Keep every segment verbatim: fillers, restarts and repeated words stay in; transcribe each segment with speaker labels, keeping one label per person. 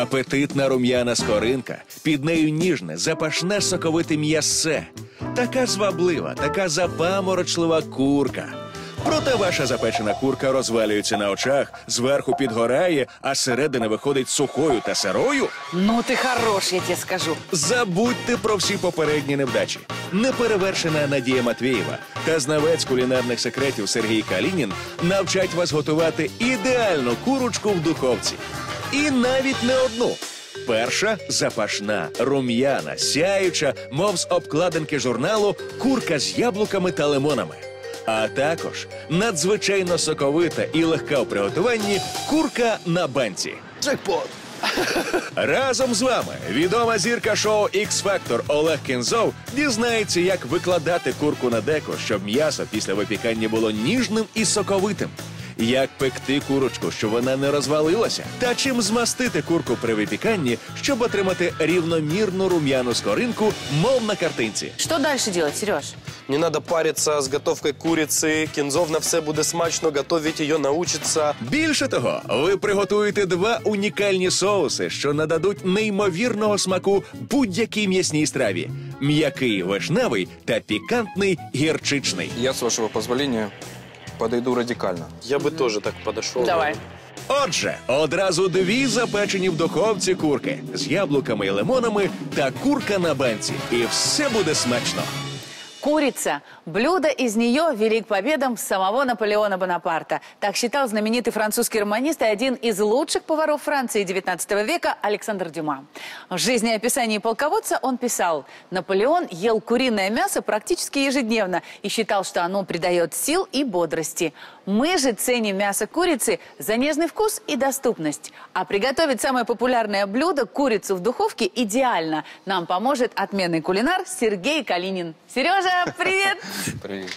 Speaker 1: Апетитна рум'яна скоринка, під нею ніжне, запашне соковите м'ясце. Така зваблива, така запаморочлива курка. Проте ваша запечена курка розвалюється на очах, зверху підгорає, а зсередини виходить сухою та сирою.
Speaker 2: Ну ти хорош, я тебе скажу.
Speaker 1: Забудьте про всі попередні невдачі. Неперевершена Надія Матвєєва та знавець кулінарних секретів Сергій Калінін навчать вас готувати ідеальну курочку в духовці. І навіть не одну. Перша – запашна, рум'яна, сяюча, мов з обкладинки журналу, курка з яблуками та лимонами. А також надзвичайно соковита і легка в приготуванні курка на банці.
Speaker 3: Джекпот!
Speaker 1: Разом з вами відома зірка шоу «Ікс-Фактор» Олег Кензов дізнається, як викладати курку на деко, щоб м'ясо після випікання було ніжним і соковитим. Як пекти курочку, щоб вона не розвалилася, та чим змастити курку при випіканні, щоб отримати рівномірну рум'яну скоринку, мов на картинці.
Speaker 2: Що далі робити, Сереж?
Speaker 3: Не надо париться з готовкою куриці. Кензов на все буде смачно, готовить її научиться.
Speaker 1: Більше того, ви приготуєте два унікальні соуси, що нададуть неймовірного смаку будь-якій м'ясній страві. М'який вишневий та пікантний гірчичний.
Speaker 4: Я, с вашего позволения, подойду радикально.
Speaker 3: Я би теж так підійшов.
Speaker 2: Давай.
Speaker 1: Отже, одразу дві запечені в духовці курки з яблуками і лимонами та курка на банці. І все буде смачно.
Speaker 2: Курица. Блюдо из нее вели к победам самого Наполеона Бонапарта. Так считал знаменитый французский романист и один из лучших поваров Франции девятнадцатого века Александр Дюма. В жизнеописании полководца он писал: «Наполеон ел куриное мясо практически ежедневно и считал, что оно придает сил и бодрости. Мы же ценим мясо курицы за нежный вкус и доступность. А приготовить самое популярное блюдо, курицу в духовке, идеально. Нам поможет отменный кулинар Сергей Калинин». Сережа, привет!
Speaker 4: Привет.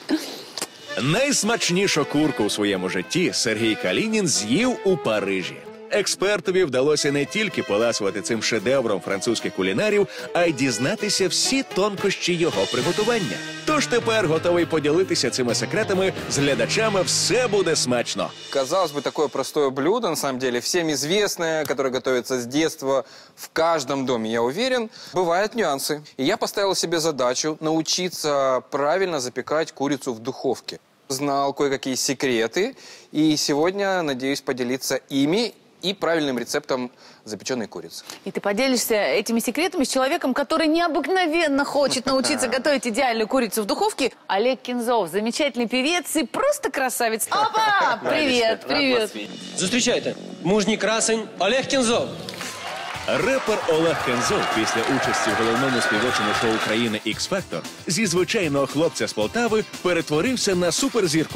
Speaker 1: Найсмачнішу курку у своєму житті Сергій Калінін з'їв у Парижі. Експертові вдалося не тільки поласувати цим шедевром французьких кулінарів, а й дізнатися всі тонкощі його приготування. Тож тепер готовий поділитися цими секретами з глядачами «Все буде смачно».
Speaker 4: Казалось бы, такое простое блюдо, на самом деле, всем известное, которое готовится с детства в каждом доме, я уверен. Бывают нюансы. И я поставил себе задачу научиться правильно запекать курицу в духовке. Знал кое-какие секреты, и сегодня надеюсь поделиться ими и правильным рецептом запеченной курицы.
Speaker 2: И ты поделишься этими секретами с человеком, который необыкновенно хочет научиться готовить идеальную курицу в духовке. Олег Кензов, замечательный певец и просто красавец. Опа! Привет, привет.
Speaker 5: Зустрічайте, мужній красень Олег Кензов.
Speaker 1: Репер Олег Кензов після участі в головному співочому шоу країни «Ікс-Фактор» зі звичайного хлопця з Полтави перетворився на суперзірку.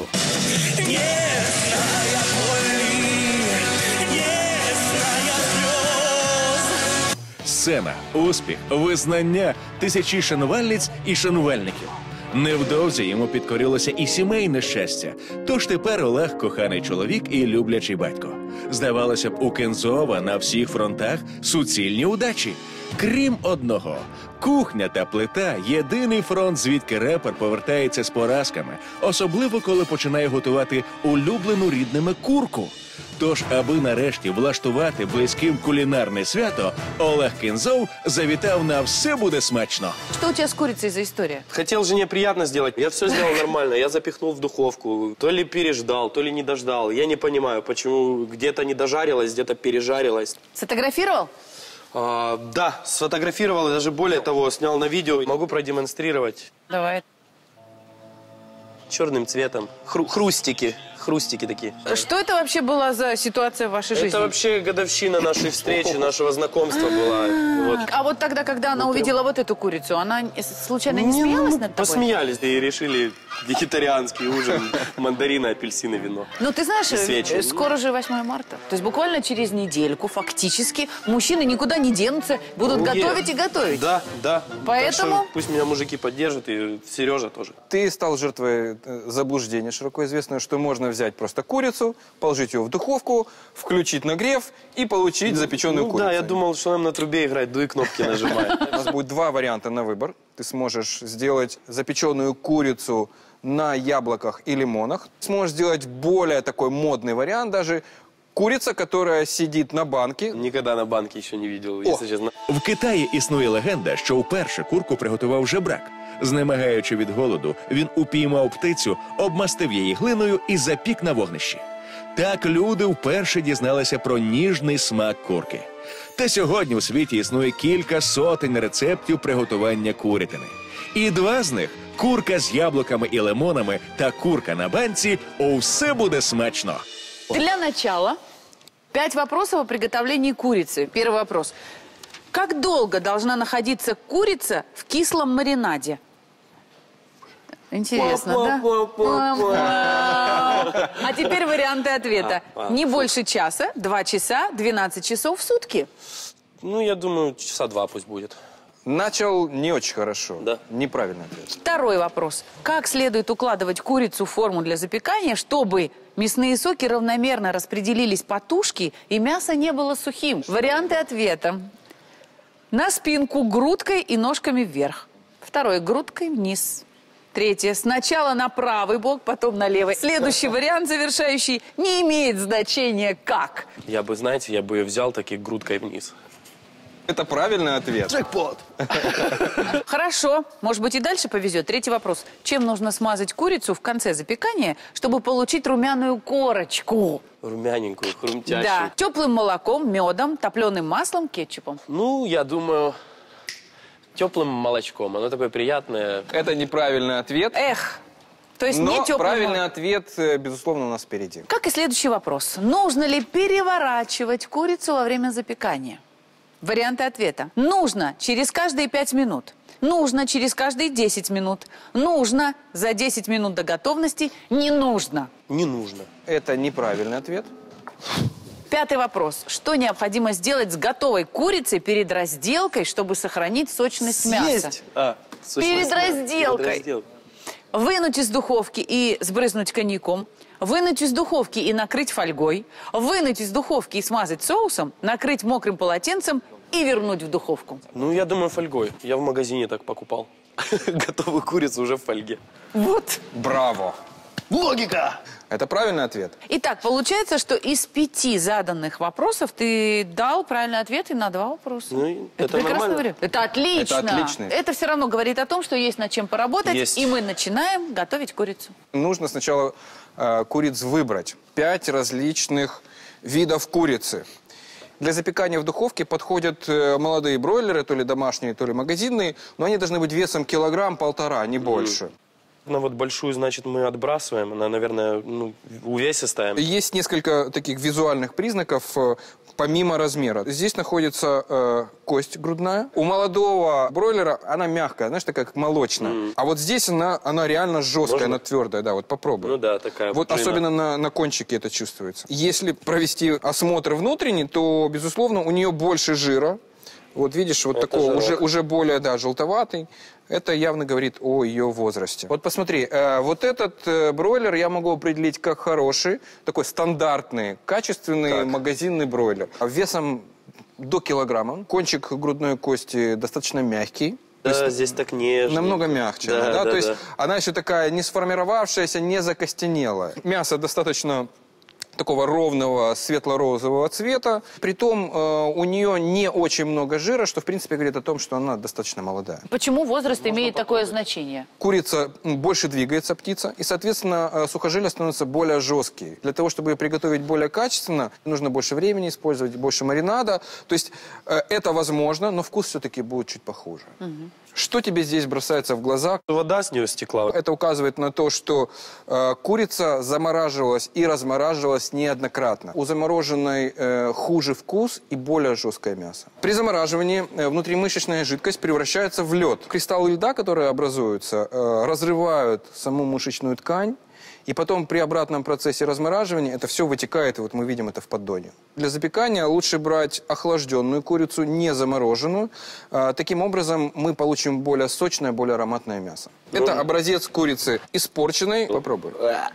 Speaker 1: Сцена, успіх, визнання, тисячі шанувальниць і шанувальників. Невдовзі йому підкорилося і сімейне щастя. Тож тепер Олег – коханий чоловік і люблячий батько. Здавалося б, у Кензова на всіх фронтах суцільні удачі. Крім одного – кухня та плита – єдиний фронт, звідки репер повертається з поразками. Особливо, коли починає готувати улюблену рідними курку. Тож, аби нарешті влаштувати близьким кулінарне свято, Олег Кензов завітав на «Все буде смачно».
Speaker 2: Что у тебя с курицей за история?
Speaker 3: Хотел жене приятно сделать. Я все сделал нормально. Я запихнул в духовку. То ли переждал, то ли не дождал. Я не понимаю, почему где-то не дожарилось, где-то пережарилось.
Speaker 2: Сфотографировал?
Speaker 3: А, да, сфотографировал и даже более того, снял на видео. Могу продемонстрировать.
Speaker 2: Давай.
Speaker 3: Черным цветом. Хру хрустики. Хрустики такие.
Speaker 2: Что это вообще была за ситуация в вашей жизни?
Speaker 3: Это вообще годовщина нашей встречи, нашего знакомства была. Вот.
Speaker 2: А вот тогда, когда она увидела вот эту курицу, она случайно не смеялась над тобой?
Speaker 3: Посмеялись и решили вегетарианский ужин, мандарины, апельсины, вино.
Speaker 2: Ну, ты знаешь,
Speaker 3: свечи.
Speaker 2: скоро же восьмое марта. То есть буквально через недельку фактически мужчины никуда не денутся, будут
Speaker 3: Уе.
Speaker 2: готовить и готовить.
Speaker 3: Да, да.
Speaker 2: Поэтому-
Speaker 3: Так что пусть меня мужики поддержат, и Сережа тоже.
Speaker 4: Ты стал жертвой э, заблуждения широко известного, что можно взять просто курицу, положить ее в духовку, включить нагрев и получить запеченную
Speaker 3: Ну
Speaker 4: курицу.
Speaker 3: да, я думал, что нам на трубе играть, дуй кнопки нажимать.
Speaker 4: У нас будет два варианта на выбор. Ты сможешь сделать запеченную курицу на яблоках и лимонах. Сможешь сделать более такой модный вариант даже Курица, которая сидит на банке.
Speaker 3: Никогда на банке еще не видел, если честно.
Speaker 1: В Китаї існує легенда, що вперше курку приготував жебрак. Знемагаючи від голоду, він упіймав птицю, обмастив її глиною і запік на вогнищі. Так люди вперше дізналися про ніжний смак курки. Та сьогодні у світі існує кілька сотень рецептів приготування курятини. І два з них – курка з яблуками і лимонами та курка на банці – усе буде смачно.
Speaker 2: Для начала пять вопросов о приготовлении курицы. Первый вопрос. Как долго должна находиться курица в кислом маринаде? Интересно, да? А теперь варианты ответа. Не больше часа, два часа, двенадцать часов в сутки.
Speaker 3: Ну, я думаю, часа два пусть будет.
Speaker 4: Начал не очень хорошо.
Speaker 3: Да.
Speaker 4: Неправильный ответ.
Speaker 2: Второй вопрос. Как следует укладывать курицу в форму для запекания, чтобы мясные соки равномерно распределились по тушке и мясо не было сухим? Варианты ответа. На спинку грудкой и ножками вверх. Второй грудкой вниз. Третье. Сначала на правый бок, потом на левый. Следующий вариант, завершающий, не имеет значения как.
Speaker 3: Я бы, знаете, я бы ее взял таки грудкой вниз.
Speaker 4: Это правильный ответ.
Speaker 3: Джекпот!
Speaker 2: Хорошо. Может быть, и дальше повезет. Третий вопрос. Чем нужно смазать курицу в конце запекания, чтобы получить румяную корочку?
Speaker 3: Румяненькую, хрумтящую.
Speaker 2: Да. Теплым молоком, медом, топленым маслом, кетчупом.
Speaker 3: Ну, я думаю, теплым молочком. Оно такое приятное.
Speaker 4: Это неправильный ответ.
Speaker 2: Эх. То есть
Speaker 4: Но
Speaker 2: не теплым
Speaker 4: правильный
Speaker 2: молоком.
Speaker 4: ответ, э, безусловно, у нас впереди.
Speaker 2: Как и следующий вопрос. Нужно ли переворачивать курицу во время запекания? Варианты ответа. Нужно через каждые пять минут. Нужно через каждые десять минут. Нужно за десять минут до готовности. Не нужно.
Speaker 3: Не нужно.
Speaker 4: Это неправильный ответ.
Speaker 2: Пятый вопрос. Что необходимо сделать с готовой курицей перед разделкой, чтобы сохранить сочность мяса?
Speaker 3: А,
Speaker 2: Перед разделкой.
Speaker 3: Перед разделкой.
Speaker 2: Вынуть из духовки и сбрызнуть коньяком. Вынуть из духовки и накрыть фольгой. Вынуть из духовки и смазать соусом. Накрыть мокрым полотенцем и вернуть в духовку.
Speaker 3: Ну, я думаю, фольгой. Я в магазине так покупал. Готовую курицу уже в фольге.
Speaker 2: Вот.
Speaker 4: Браво.
Speaker 3: Логика!
Speaker 4: Это правильный ответ.
Speaker 2: Итак, получается, что из пяти заданных вопросов ты дал правильный ответ и на два вопроса.
Speaker 3: Ну,
Speaker 2: это
Speaker 3: это
Speaker 2: прекрасный
Speaker 3: нормально.
Speaker 2: вариант. Это отлично.
Speaker 4: Это отлично.
Speaker 2: Это все равно говорит о том, что есть над чем поработать.
Speaker 3: Есть.
Speaker 2: И мы начинаем готовить курицу.
Speaker 4: Нужно сначала э, куриц выбрать. Пять различных видов курицы. Для запекания в духовке подходят э, молодые бройлеры, то ли домашние, то ли магазинные, но они должны быть весом килограмм-полтора, не больше.
Speaker 3: Ну, вот большую, значит, мы отбрасываем. Она, наверное, ну, увесистая.
Speaker 4: Есть несколько таких визуальных признаков, э, помимо размера. Здесь находится э, кость грудная. У молодого бройлера она мягкая, знаешь, такая как молочная. Mm. А вот здесь она, она реально жесткая,
Speaker 3: Можно?
Speaker 4: она твердая. Да, вот попробуй.
Speaker 3: Ну да, такая
Speaker 4: Вот
Speaker 3: пружина.
Speaker 4: особенно на, на кончике это чувствуется. Если провести осмотр внутренний, то, безусловно, у нее больше жира. Вот видишь, вот
Speaker 3: Это
Speaker 4: такого
Speaker 3: жирок.
Speaker 4: уже, уже более, да, желтоватый. Это явно говорит о ее возрасте. Вот посмотри, э, вот этот э, бройлер я могу определить как хороший, такой стандартный, качественный
Speaker 3: Так.
Speaker 4: магазинный бройлер. Весом до килограмма. Кончик грудной кости достаточно мягкий.
Speaker 3: Да,
Speaker 4: То есть
Speaker 3: здесь так нежно.
Speaker 4: намного мягче.
Speaker 3: Да,
Speaker 4: она, да?
Speaker 3: да,
Speaker 4: То есть
Speaker 3: да.
Speaker 4: она еще такая не сформировавшаяся, не закостенелая. Мясо достаточно такого ровного светло-розового цвета. Притом э, у нее не очень много жира, что в принципе говорит о том, что она достаточно молодая.
Speaker 2: Почему возраст имеет такое значение?
Speaker 4: Курица м, больше двигается, птица, и, соответственно, э, сухожилия становятся более жесткие. Для того, чтобы ее приготовить более качественно, нужно больше времени использовать, больше маринада. То есть э, это возможно, но вкус все-таки будет чуть похуже. Угу. Что тебе здесь бросается в глаза?
Speaker 3: Вода с нее стекла.
Speaker 4: Это указывает на то, что э, курица замораживалась и размораживалась неоднократно. У замороженной э, хуже вкус и более жесткое мясо. При замораживании э, внутримышечная жидкость превращается в лед. Кристаллы льда, которые образуются, э, разрывают саму мышечную ткань. И потом при обратном процессе размораживания это все вытекает, и вот мы видим это в поддоне. Для запекания лучше брать охлажденную курицу, не замороженную. А, таким образом мы получим более сочное, более ароматное мясо. Это образец курицы испорченной. Попробуй.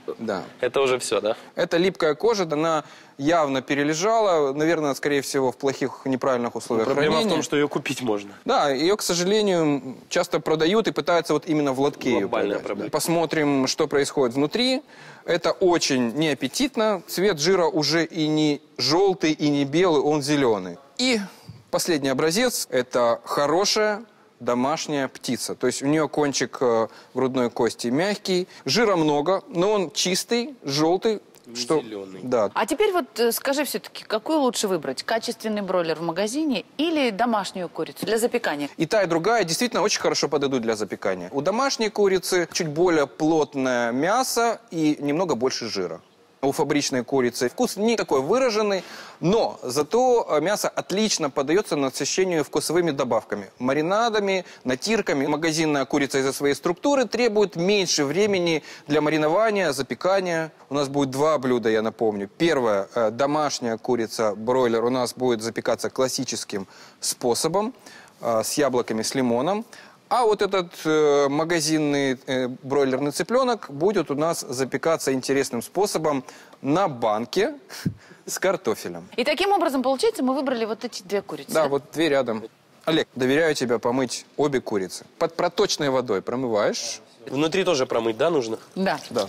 Speaker 4: Да.
Speaker 3: Это уже все, да?
Speaker 4: Это липкая кожа, она явно перележала, наверное, скорее всего, в плохих, неправильных условиях
Speaker 3: Проблема
Speaker 4: хранения.
Speaker 3: в том, что ее купить можно.
Speaker 4: Да, ее, к сожалению, часто продают и пытаются вот именно в лотке ее
Speaker 3: Глобальная
Speaker 4: продать.
Speaker 3: проблема.
Speaker 4: Посмотрим, что происходит внутри. Это очень неаппетитно. Цвет жира уже и не желтый, и не белый, он зеленый. И последний образец – это хорошая домашняя птица. То есть у нее кончик э, грудной кости мягкий. Жира много, но он чистый, желтый. Что,
Speaker 3: зеленый.
Speaker 4: да.
Speaker 2: А теперь вот э, скажи все-таки, какой лучше выбрать? Качественный бройлер в магазине или домашнюю курицу для запекания?
Speaker 4: И та, и другая действительно очень хорошо подойдут для запекания. У домашней курицы чуть более плотное мясо и немного больше жира. У фабричной курицы вкус не такой выраженный, но зато мясо отлично поддается насыщению вкусовыми добавками. Маринадами, натирками. Магазинная курица из-за своей структуры требует меньше времени для маринования, запекания. У нас будет два блюда, я напомню. Первое, домашняя курица, бройлер, у нас будет запекаться классическим способом, с яблоками, с лимоном. А вот этот э, магазинный э, бройлерный цыпленок будет у нас запекаться интересным способом на банке с картофелем.
Speaker 2: И таким образом, получается, мы выбрали вот эти две курицы.
Speaker 4: Да, вот две рядом. Олег, доверяю тебе помыть обе курицы. Под проточной водой промываешь.
Speaker 3: Внутри тоже промыть, да, нужно?
Speaker 2: Да.
Speaker 4: Да.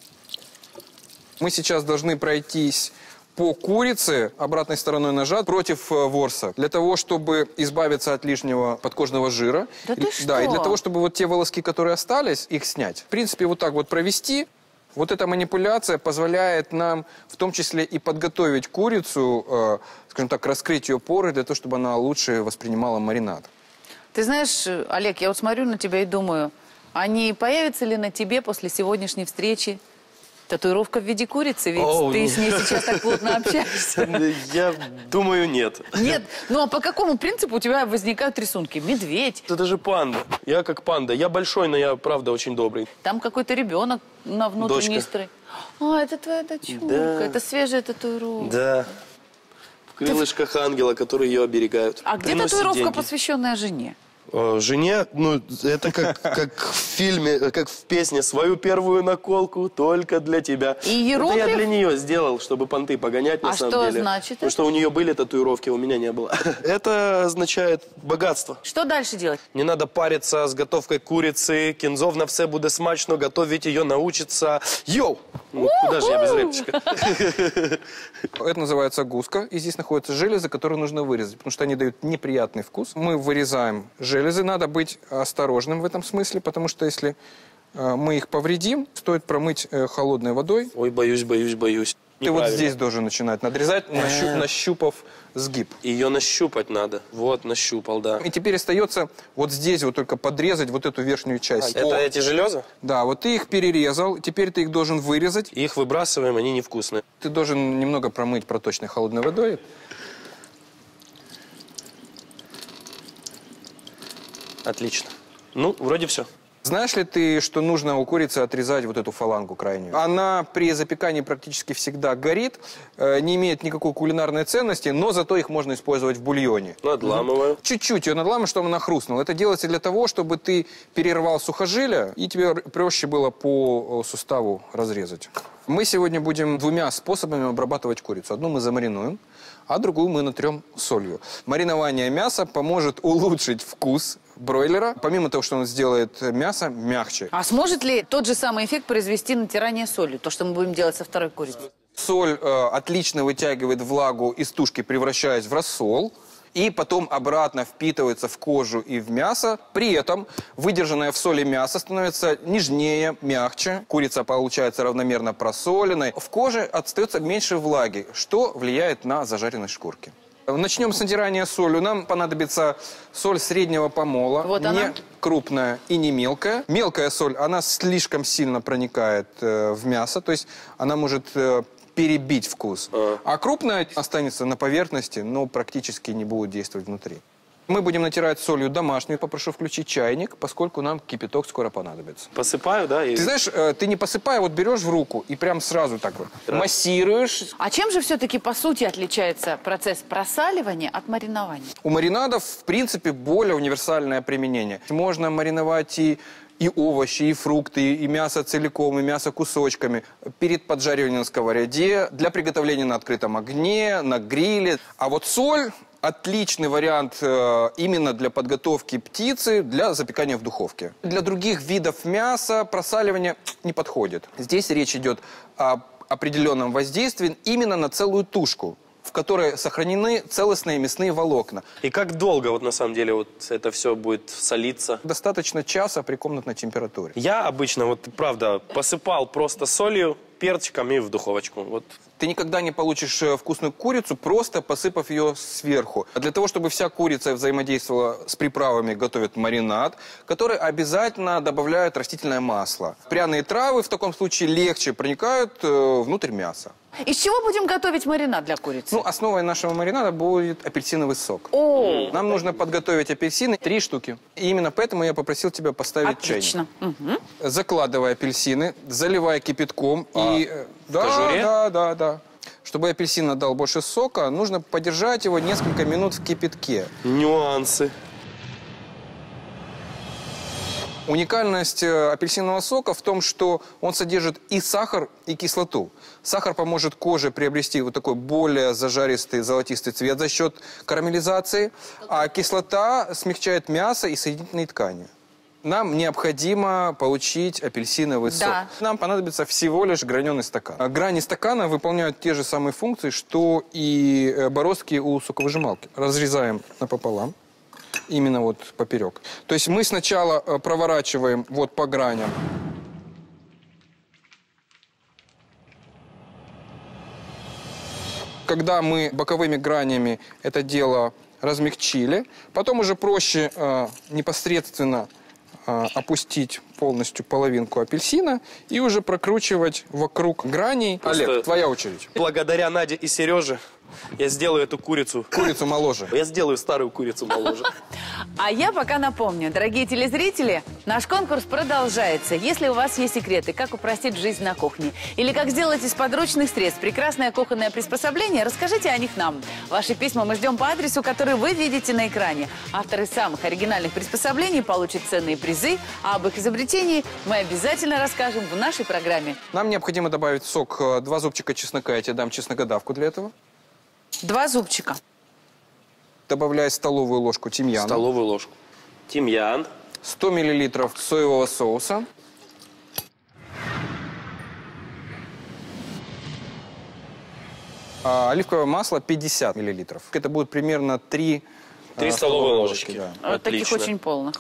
Speaker 4: Мы сейчас должны пройтись по курице обратной стороной ножа против э, ворса. Для того, чтобы избавиться от лишнего подкожного жира.
Speaker 2: Да ты
Speaker 4: и,
Speaker 2: что?
Speaker 4: Да, и для того, чтобы вот те волоски, которые остались, их снять. В принципе, вот так вот провести. Вот эта манипуляция позволяет нам в том числе и подготовить курицу, э, скажем так, раскрыть ее поры для того, чтобы она лучше воспринимала маринад.
Speaker 2: Ты знаешь, Олег, я вот смотрю на тебя и думаю, а не появится ли на тебе после сегодняшней встречи татуировка в виде курицы? Ведь
Speaker 3: Оу,
Speaker 2: ты
Speaker 3: ну.
Speaker 2: с ней сейчас так плотно общаешься.
Speaker 3: Я думаю, нет.
Speaker 2: Нет, ну а по какому принципу у тебя возникают рисунки? Медведь,
Speaker 3: Это же панда. Я как панда. Я большой, но я, правда, очень добрый.
Speaker 2: там какой-то ребенок на внутренней
Speaker 3: Дочка.
Speaker 2: стороне. А, это твоя дочурка,
Speaker 3: Да.
Speaker 2: это свежая татуировка.
Speaker 3: Да. В крылышках ангела, которые ее оберегают.
Speaker 2: А где
Speaker 3: Приносит
Speaker 2: татуировка,
Speaker 3: деньги.
Speaker 2: посвященная жене?
Speaker 3: Э, Жене, ну, это как, как в фильме, э, как в песне «Свою первую наколку только для тебя».
Speaker 2: И иероглиф?
Speaker 3: Это я для нее сделал, чтобы понты погонять, на
Speaker 2: А
Speaker 3: самом
Speaker 2: что
Speaker 3: деле.
Speaker 2: значит
Speaker 3: Потому
Speaker 2: это?
Speaker 3: что у нее были татуировки, у меня не было. Это означает богатство.
Speaker 2: Что дальше делать?
Speaker 3: Не надо париться с готовкой курицы. Кінзов все буде смачно, готовить ее научится. Йоу! Ну, куда же я без рэпчика?
Speaker 4: Это называется гуска, и здесь находятся железы, которые нужно вырезать, потому что они дают неприятный вкус. Мы вырезаем железы, надо быть осторожным в этом смысле, потому что если э, мы их повредим, стоит промыть э, холодной водой.
Speaker 3: Ой, боюсь, боюсь, боюсь.
Speaker 4: Ты вот здесь должен начинать надрезать, нащу- нащупав сгиб.
Speaker 3: Ее нащупать надо. Вот, нащупал, да.
Speaker 4: И теперь остается вот здесь вот только подрезать вот эту верхнюю часть.
Speaker 3: Это
Speaker 4: О,
Speaker 3: эти железы?
Speaker 4: Да, вот ты их перерезал, теперь ты их должен вырезать.
Speaker 3: Их выбрасываем, они невкусные.
Speaker 4: Ты должен немного промыть проточной холодной водой.
Speaker 3: Отлично. Ну, вроде все.
Speaker 4: Знаешь ли ты, что нужно у курицы отрезать вот эту фалангу крайнюю? Она при запекании практически всегда горит, э, не имеет никакой кулинарной ценности, но зато их можно использовать в бульоне.
Speaker 3: Надламываю.
Speaker 4: Чуть-чуть ее надламываем, чтобы она хрустнула. Это делается для того, чтобы ты перервал сухожилия, и тебе проще было по суставу разрезать. Мы сегодня будем двумя способами обрабатывать курицу. Одну мы замаринуем, а другую мы натрем солью. Маринование мяса поможет улучшить вкус бройлера, помимо того, что он сделает мясо мягче.
Speaker 2: А сможет ли тот же самый эффект произвести натирание солью, то, что мы будем делать со второй курицей?
Speaker 4: Соль э, отлично вытягивает влагу из тушки, превращаясь в рассол, и потом обратно впитывается в кожу и в мясо. При этом выдержанное в соли мясо становится нежнее, мягче. Курица получается равномерно просоленной. В коже остается меньше влаги, что влияет на зажаренность шкурки. Начнем с натирания солью. Нам понадобится соль среднего помола.
Speaker 2: Вот
Speaker 4: не
Speaker 2: она.
Speaker 4: крупная и не мелкая. Мелкая соль, она слишком сильно проникает э, в мясо, то есть она может э, перебить вкус.
Speaker 3: А.
Speaker 4: А крупная останется на поверхности, но практически не будет действовать внутри. Мы будем натирать солью домашнюю. Попрошу включить чайник, поскольку нам кипяток скоро понадобится.
Speaker 3: Посыпаю, да? И...
Speaker 4: Ты знаешь, э, ты не посыпай, вот берешь в руку и прям сразу так вот массируешь.
Speaker 2: А чем же все-таки, по сути, отличается процесс просаливания от маринования?
Speaker 4: У маринадов, в принципе, более универсальное применение. Можно мариновать и и овощи, и фрукты, и мясо целиком, и мясо кусочками перед поджариванием на сковороде, для приготовления на открытом огне, на гриле. А вот соль – отличный вариант э, именно для подготовки птицы, для запекания в духовке. Для других видов мяса просаливание не подходит. Здесь речь идет о определенном воздействии именно на целую тушку, в которой сохранены целостные мясные волокна.
Speaker 3: И как долго вот на самом деле вот это все будет солиться?
Speaker 4: Достаточно часа при комнатной температуре.
Speaker 3: Я обычно, вот правда, посыпал просто солью, перчиком и в духовочку. Вот.
Speaker 4: Ты никогда не получишь вкусную курицу, просто посыпав ее сверху. А для того, чтобы вся курица взаимодействовала с приправами, готовят маринад, который обязательно добавляют растительное масло. Пряные травы в таком случае легче проникают э, внутрь мяса.
Speaker 2: Из чего будем готовить маринад для курицы?
Speaker 4: Ну, основой нашего маринада будет апельсиновый сок.
Speaker 2: О,
Speaker 4: Нам нужно подготовить апельсины, три штуки. И именно поэтому я попросил тебя поставить
Speaker 2: отлично.
Speaker 4: чайник.
Speaker 2: Угу.
Speaker 4: Закладывай апельсины, заливай кипятком.
Speaker 3: А,
Speaker 4: и, э, да,
Speaker 3: кожуре?
Speaker 4: да, да, да. Чтобы апельсин отдал больше сока, нужно подержать его несколько минут в кипятке.
Speaker 3: Нюансы.
Speaker 4: Уникальность апельсинового сока в том, что он содержит и сахар, и кислоту. Сахар поможет коже приобрести вот такой более зажаристый золотистый цвет за счет карамелизации, а кислота смягчает мясо и соединительные ткани. Нам необходимо получить апельсиновый
Speaker 2: Да.
Speaker 4: сок. Нам понадобится всего лишь граненый стакан. Грани стакана выполняют те же самые функции, что и бороздки у соковыжималки. Разрезаем напополам. Именно вот поперек. То есть мы сначала проворачиваем вот по граням. Когда мы боковыми гранями это дело размягчили, потом уже проще э, непосредственно э, опустить полностью половинку апельсина и уже прокручивать вокруг граней.
Speaker 3: Просто
Speaker 4: Олег, твоя очередь.
Speaker 3: Благодаря Наде и Сереже я сделаю эту курицу.
Speaker 4: Курицу моложе.
Speaker 3: Я сделаю старую курицу моложе.
Speaker 2: А я пока напомню, дорогие телезрители, наш конкурс продолжается. Если у вас есть секреты, как упростить жизнь на кухне, или как сделать из подручных средств прекрасное кухонное приспособление, расскажите о них нам. Ваши письма мы ждем по адресу, который вы видите на экране. Авторы самых оригинальных приспособлений получат ценные призы, а об их изобретении мы обязательно расскажем в нашей программе.
Speaker 4: Нам необходимо добавить в сок э, два зубчика чеснока. Я тебе дам чеснокодавку для этого.
Speaker 2: Два зубчика.
Speaker 4: Добавляй столовую ложку тимьяна.
Speaker 3: Столовую ложку. Тимьян.
Speaker 4: сто миллилитров соевого соуса. А, оливковое масло пятьдесят миллилитров. Это будет примерно три
Speaker 3: Три
Speaker 4: а,
Speaker 3: столовые ложки.
Speaker 4: да.
Speaker 2: Вот таких
Speaker 3: Отлично.
Speaker 2: очень полных.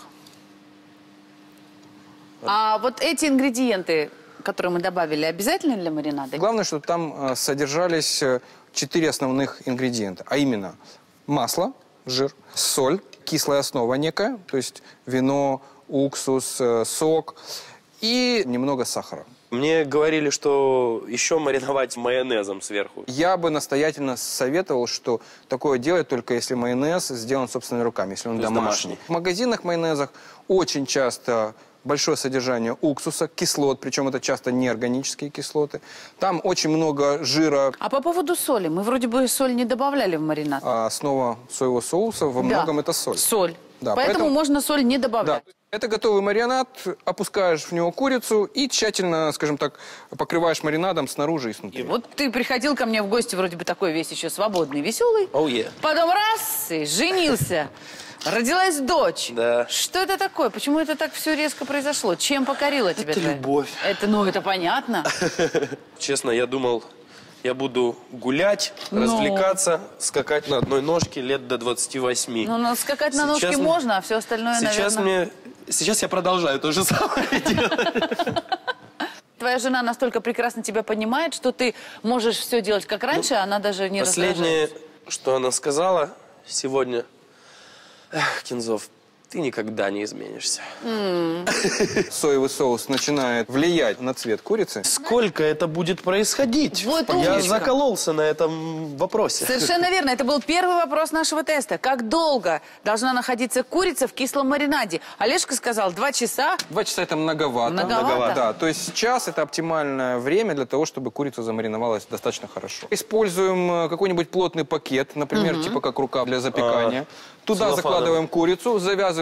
Speaker 2: А вот эти ингредиенты, которые мы добавили, обязательны для маринада?
Speaker 4: Главное, что там а, содержались а, четыре основных ингредиента. А именно масло, жир, соль, кислая основа некая, то есть вино, уксус, а, сок и немного сахара.
Speaker 3: Мне говорили, что еще мариновать майонезом сверху.
Speaker 4: Я бы настоятельно советовал, что такое делать только если майонез сделан собственными руками, если он
Speaker 3: То есть
Speaker 4: домашний.
Speaker 3: домашний.
Speaker 4: В магазинах майонезах очень часто большое содержание уксуса, кислот, причем это часто неорганические кислоты. Там очень много жира.
Speaker 2: А по поводу соли? Мы вроде бы соль не добавляли в маринад.
Speaker 4: А основа соевого соуса во многом это соль.
Speaker 2: Соль.
Speaker 4: Да,
Speaker 2: поэтому,
Speaker 4: поэтому-
Speaker 2: можно соль не
Speaker 4: Да.
Speaker 2: добавлять.
Speaker 4: Это готовый маринад, опускаешь в него курицу и тщательно, скажем так, покрываешь маринадом снаружи и снутри.
Speaker 2: Вот ты приходил ко мне в гости, вроде бы такой весь еще свободный, веселый.
Speaker 3: Oh, yeah.
Speaker 2: Потом раз, и женился. Родилась дочь.
Speaker 3: Да.
Speaker 2: Что это такое? Почему это так все резко произошло? Чем покорила тебя?
Speaker 3: Это
Speaker 2: твоя-
Speaker 3: любовь.
Speaker 2: Это, ну, это понятно.
Speaker 3: Честно, я думал, я буду гулять,
Speaker 2: Ну.
Speaker 3: развлекаться, скакать на одной ножке лет до двадцати восьми.
Speaker 2: Ну, ну, скакать на ножке
Speaker 3: Сейчас мне-
Speaker 2: можно, а все остальное,
Speaker 3: Сейчас
Speaker 2: наверное...
Speaker 3: мне... Сейчас я продолжаю то же самое делать.
Speaker 2: Твоя жена настолько прекрасно тебя понимает, что ты можешь все делать как раньше, а она даже не
Speaker 3: Последнее,
Speaker 2: раздражается.
Speaker 3: что она сказала сегодня... Эх, Кинзов, ты никогда не изменишься.
Speaker 4: Соевый соус начинает влиять на цвет курицы.
Speaker 3: Сколько это будет происходить?
Speaker 2: Вот
Speaker 3: Я
Speaker 2: умничка.
Speaker 3: закололся на этом вопросе.
Speaker 2: Совершенно верно. Это был первый вопрос нашего теста. Как долго должна находиться курица в кислом маринаде? Олежка сказал, два часа.
Speaker 4: Два часа это многовато.
Speaker 2: Многовато?
Speaker 4: Да, то есть час это оптимальное время для того, чтобы курица замариновалась достаточно хорошо. Используем э, какой-нибудь плотный пакет, например, типа как рука для запекания. Туда
Speaker 3: Целлофановый.
Speaker 4: закладываем курицу, завязываем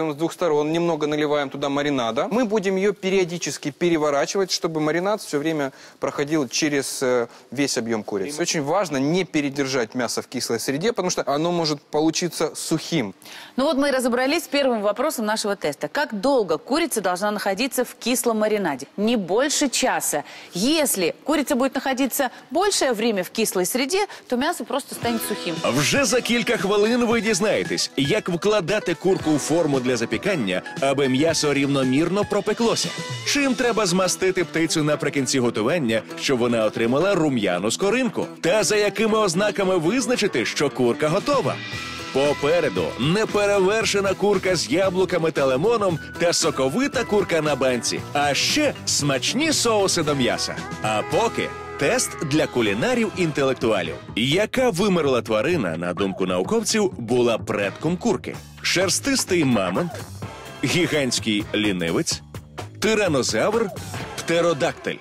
Speaker 4: перемазываем с двух сторон, немного наливаем туда маринада. Мы будем ее периодически переворачивать, чтобы маринад все время проходил через весь объем курицы. Очень важно не передержать мясо в кислой среде, потому что оно может получиться сухим.
Speaker 2: Ну вот мы и разобрались с первым вопросом нашего теста. Как долго курица должна находиться в кислом маринаде? Не больше часа. Если курица будет находиться большее время в кислой среде, то мясо просто станет сухим.
Speaker 1: Вже за кілька хвилин ви дізнаєтесь, як вкладати курку у форму для запікання, аби м'ясо рівномірно пропеклося. Чим треба змастити птицю наприкінці готування, щоб вона отримала рум'яну скоринку. Та за якими ознаками визначити, що курка готова. Попереду неперевершена курка з яблуками та лимоном та соковита курка на банці. А ще смачні соуси до м'яса. А поки тест для кулінарів-інтелектуалів. Яка вимерла тварина, на думку науковців, була предком курки? Шерстистий мамонт, гігантський лінивець, тиранозавр, птеродактиль.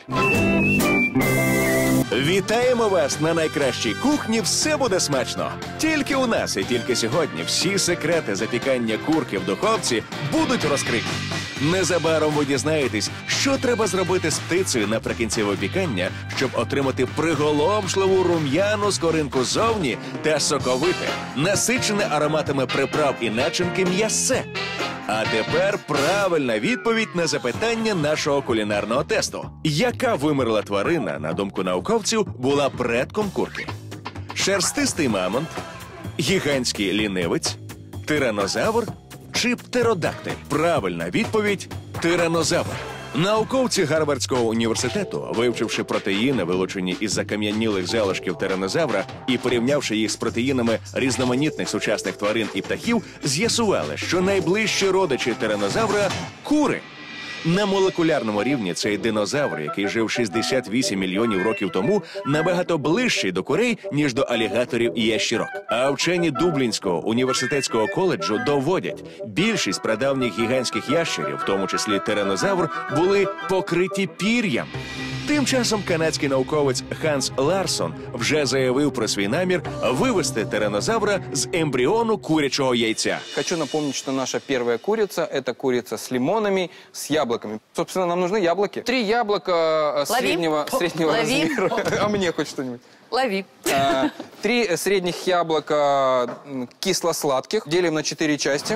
Speaker 1: Вітаємо вас на найкращій кухні «Все буде смачно». Тільки у нас і тільки сьогодні всі секрети запікання курки в духовці будуть розкриті. Незабаром ви дізнаєтесь, що треба зробити з птицею наприкінці випікання, щоб отримати приголомшливу рум'яну скоринку ззовні та соковите, насичене ароматами приправ і начинки м'ясце. А тепер правильна відповідь на запитання нашого кулінарного тесту. Яка вимерла тварина, на думку науковців, була предком курки? Шерстистий мамонт, гігантський лінивець, тиранозавр чи птеродактиль? Правильна відповідь – тиранозавр. Науковці Гарвардського університету, вивчивши протеїни, вилучені із закам'янілих залишків тиранозавра, і порівнявши їх з протеїнами різноманітних сучасних тварин і птахів, з'ясували, що найближчі родичі тиранозавра – кури. На молекулярному рівні цей динозавр, який жив шістдесят вісім мільйонів років тому, набагато ближчий до курей, ніж до алігаторів і ящірок. А вчені Дублінського університетського коледжу доводять, більшість прадавніх гігантських ящерів, в тому числі тиранозавр, були покриті пір'ям. Тим часом канадський науковець Ханс Ларсон вже заявив про свій намір вивести тиранозавра з ембріону курячого яйця.
Speaker 4: Хочу напомнить, что наша первая курица – это курица с лимонами, с яблоками. Собственно, нам нужны яблоки. Три яблока среднего, среднего
Speaker 2: Лови.
Speaker 4: размера. А мне хоть что-нибудь.
Speaker 2: Лови.
Speaker 4: А, Три средних яблока м, кисло-сладких делим на четыре части.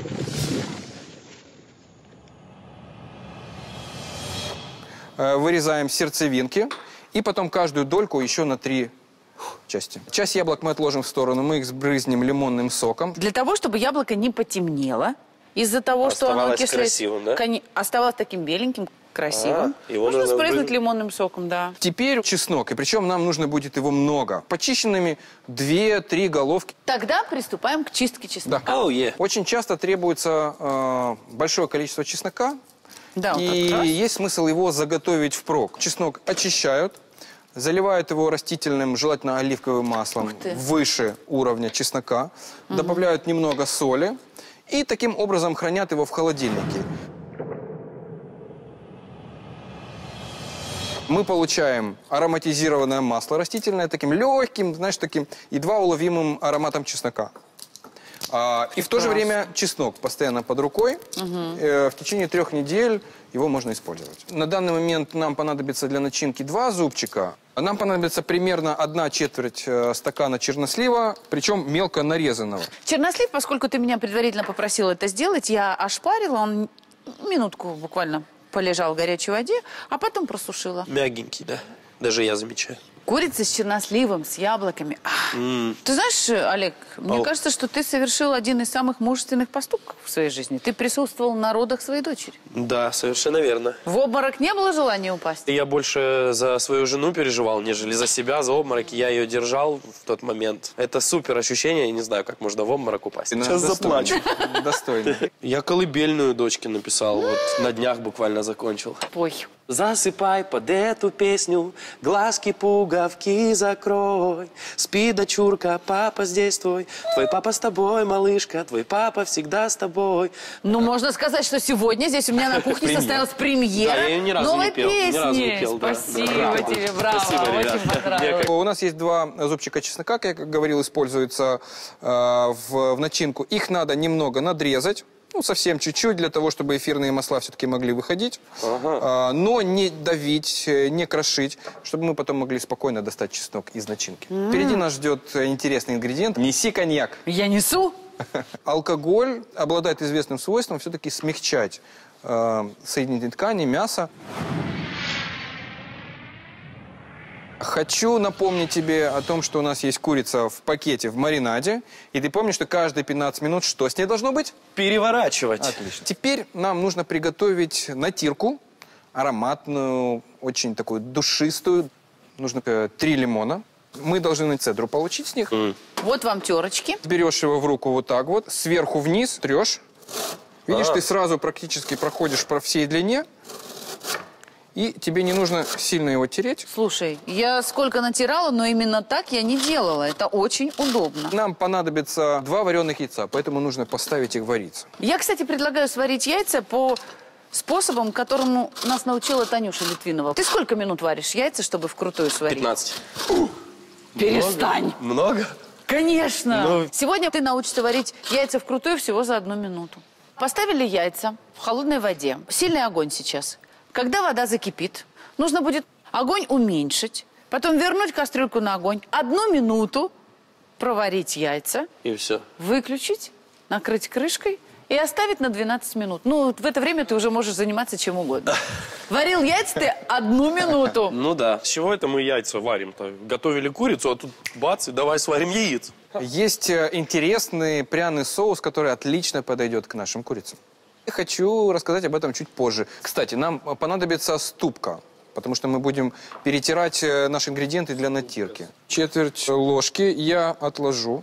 Speaker 4: Э, Вырезаем сердцевинки. И потом каждую дольку еще на три части. Часть яблок мы отложим в сторону, мы их сбрызнем лимонным соком.
Speaker 2: Для того, чтобы яблоко не потемнело, из-за того, что оно
Speaker 3: Оставалось
Speaker 2: окисляется...
Speaker 3: красивым, да?
Speaker 2: Кони- Оставалось таким беленьким, красивым.
Speaker 3: А, его
Speaker 2: Можно
Speaker 3: нужно
Speaker 2: спрыснуть
Speaker 3: вбрыз-
Speaker 2: лимонным соком, да.
Speaker 4: Теперь чеснок, и причем нам нужно будет его много. Почищенными две-три головки.
Speaker 2: Тогда приступаем к чистке чеснока.
Speaker 4: Да.
Speaker 3: Оу, е.
Speaker 4: Очень часто требуется э, большое количество чеснока,
Speaker 2: Да, вот
Speaker 4: и
Speaker 2: как раз.
Speaker 4: есть смысл его заготовить впрок. Чеснок очищают, заливают его растительным, желательно оливковым маслом,
Speaker 2: Ух ты.
Speaker 4: выше уровня чеснока, добавляют немного соли и таким образом хранят его в холодильнике. Мы получаем ароматизированное масло растительное, таким легким, знаешь, таким едва уловимым ароматом чеснока. А, и в то же время чеснок постоянно под рукой. Э, в течение трех недель его можно использовать. На данный момент нам понадобится для начинки два зубчика. Нам понадобится примерно одна четверть э, стакана чернослива, причем мелко нарезанного.
Speaker 2: Чернослив, поскольку ты меня предварительно попросил это сделать, я ошпарила, он минутку буквально полежал в горячей воде, а потом просушила.
Speaker 3: Мягенький, да? Даже я замечаю.
Speaker 2: Курица с черносливом, с яблоками. Ах. Ты знаешь, Олег, мне
Speaker 3: Ау.
Speaker 2: кажется, что ты совершил один из самых мужественных поступков в своей жизни. Ты присутствовал на родах своей дочери.
Speaker 3: Да, совершенно верно.
Speaker 2: В обморок не было желания упасть?
Speaker 3: Я больше за свою жену переживал, нежели за себя, за обморок. Я ее держал в тот момент. Это супер ощущение, я не знаю, как можно в обморок упасть. Сейчас
Speaker 4: Достойно.
Speaker 3: заплачу.
Speaker 4: Достойно.
Speaker 3: Я колыбельную дочке написал, вот на днях буквально закончил.
Speaker 2: Пой.
Speaker 3: Засыпай под эту песню, глазки пуговки закрой. Спи, дочурка, папа здесь твой. Твой папа с тобой, малышка, твой папа всегда с тобой.
Speaker 2: Ну, можно сказать, что сегодня здесь у меня на кухне
Speaker 3: Премьера.
Speaker 2: состоялась премьера
Speaker 3: Да, я ее ни разу
Speaker 2: новой
Speaker 3: не пел, ни
Speaker 2: песни.
Speaker 3: разу не пел, да.
Speaker 2: Спасибо
Speaker 3: Да.
Speaker 2: тебе, браво,
Speaker 3: Спасибо, ребят.
Speaker 2: очень понравилось.
Speaker 4: У нас есть два зубчика чеснока, как я говорил, используются э, в, в начинку. Их надо немного надрезать. Ну, совсем чуть-чуть, для того, чтобы эфирные масла все-таки могли выходить.
Speaker 3: Ага.
Speaker 4: А, но не давить, не крошить, чтобы мы потом могли спокойно достать чеснок из начинки. Mm. Впереди нас ждет интересный ингредиент. Неси коньяк.
Speaker 2: Я несу.
Speaker 4: Алкоголь обладает известным свойством все-таки смягчать э, соединительные ткани, мясо. Хочу напомнить тебе о том, что у нас есть курица в пакете в маринаде. И ты помнишь, что каждые пятнадцать минут что с ней должно быть?
Speaker 3: Переворачивать.
Speaker 4: Отлично. Теперь нам нужно приготовить натирку, ароматную, очень такую душистую. Нужно э, три лимона. Мы должны цедру получить с них. Mm.
Speaker 2: Вот вам терочки.
Speaker 4: Берешь его в руку вот так вот, сверху вниз трешь. Видишь, а -а -а. Ты сразу практически проходишь по всей длине. И тебе не нужно сильно его тереть.
Speaker 2: Слушай, я сколько натирала, но именно так я не делала. Это очень удобно.
Speaker 4: Нам понадобится два вареных яйца, поэтому нужно поставить их вариться.
Speaker 2: Я, кстати, предлагаю сварить яйца по способам, которому нас научила Танюша Литвинова. Ты сколько минут варишь яйца, чтобы вкрутую сварить?
Speaker 3: пятнадцать.
Speaker 2: Перестань.
Speaker 3: Много? Много?
Speaker 2: Конечно.
Speaker 3: Но...
Speaker 2: Сегодня ты научишься варить яйца вкрутую всего за одну минуту. Поставили яйца в холодной воде. Сильный огонь сейчас. Когда вода закипит, нужно будет огонь уменьшить, потом вернуть кастрюльку на огонь, одну минуту проварить яйца.
Speaker 3: И все.
Speaker 2: Выключить, накрыть крышкой и оставить на двенадцать минут. Ну, в это время ты уже можешь заниматься чем угодно. Варил яйца ты одну минуту.
Speaker 3: Ну да. С чего это мы яйца варим-то? Готовили курицу, а тут бац, и давай сварим яиц.
Speaker 4: Есть интересный пряный соус, который отлично подойдет к нашим курицам. Я хочу рассказать об этом чуть позже. Кстати, нам понадобится ступка, потому что мы будем перетирать наши ингредиенты для натирки. Четверть ложки я отложу.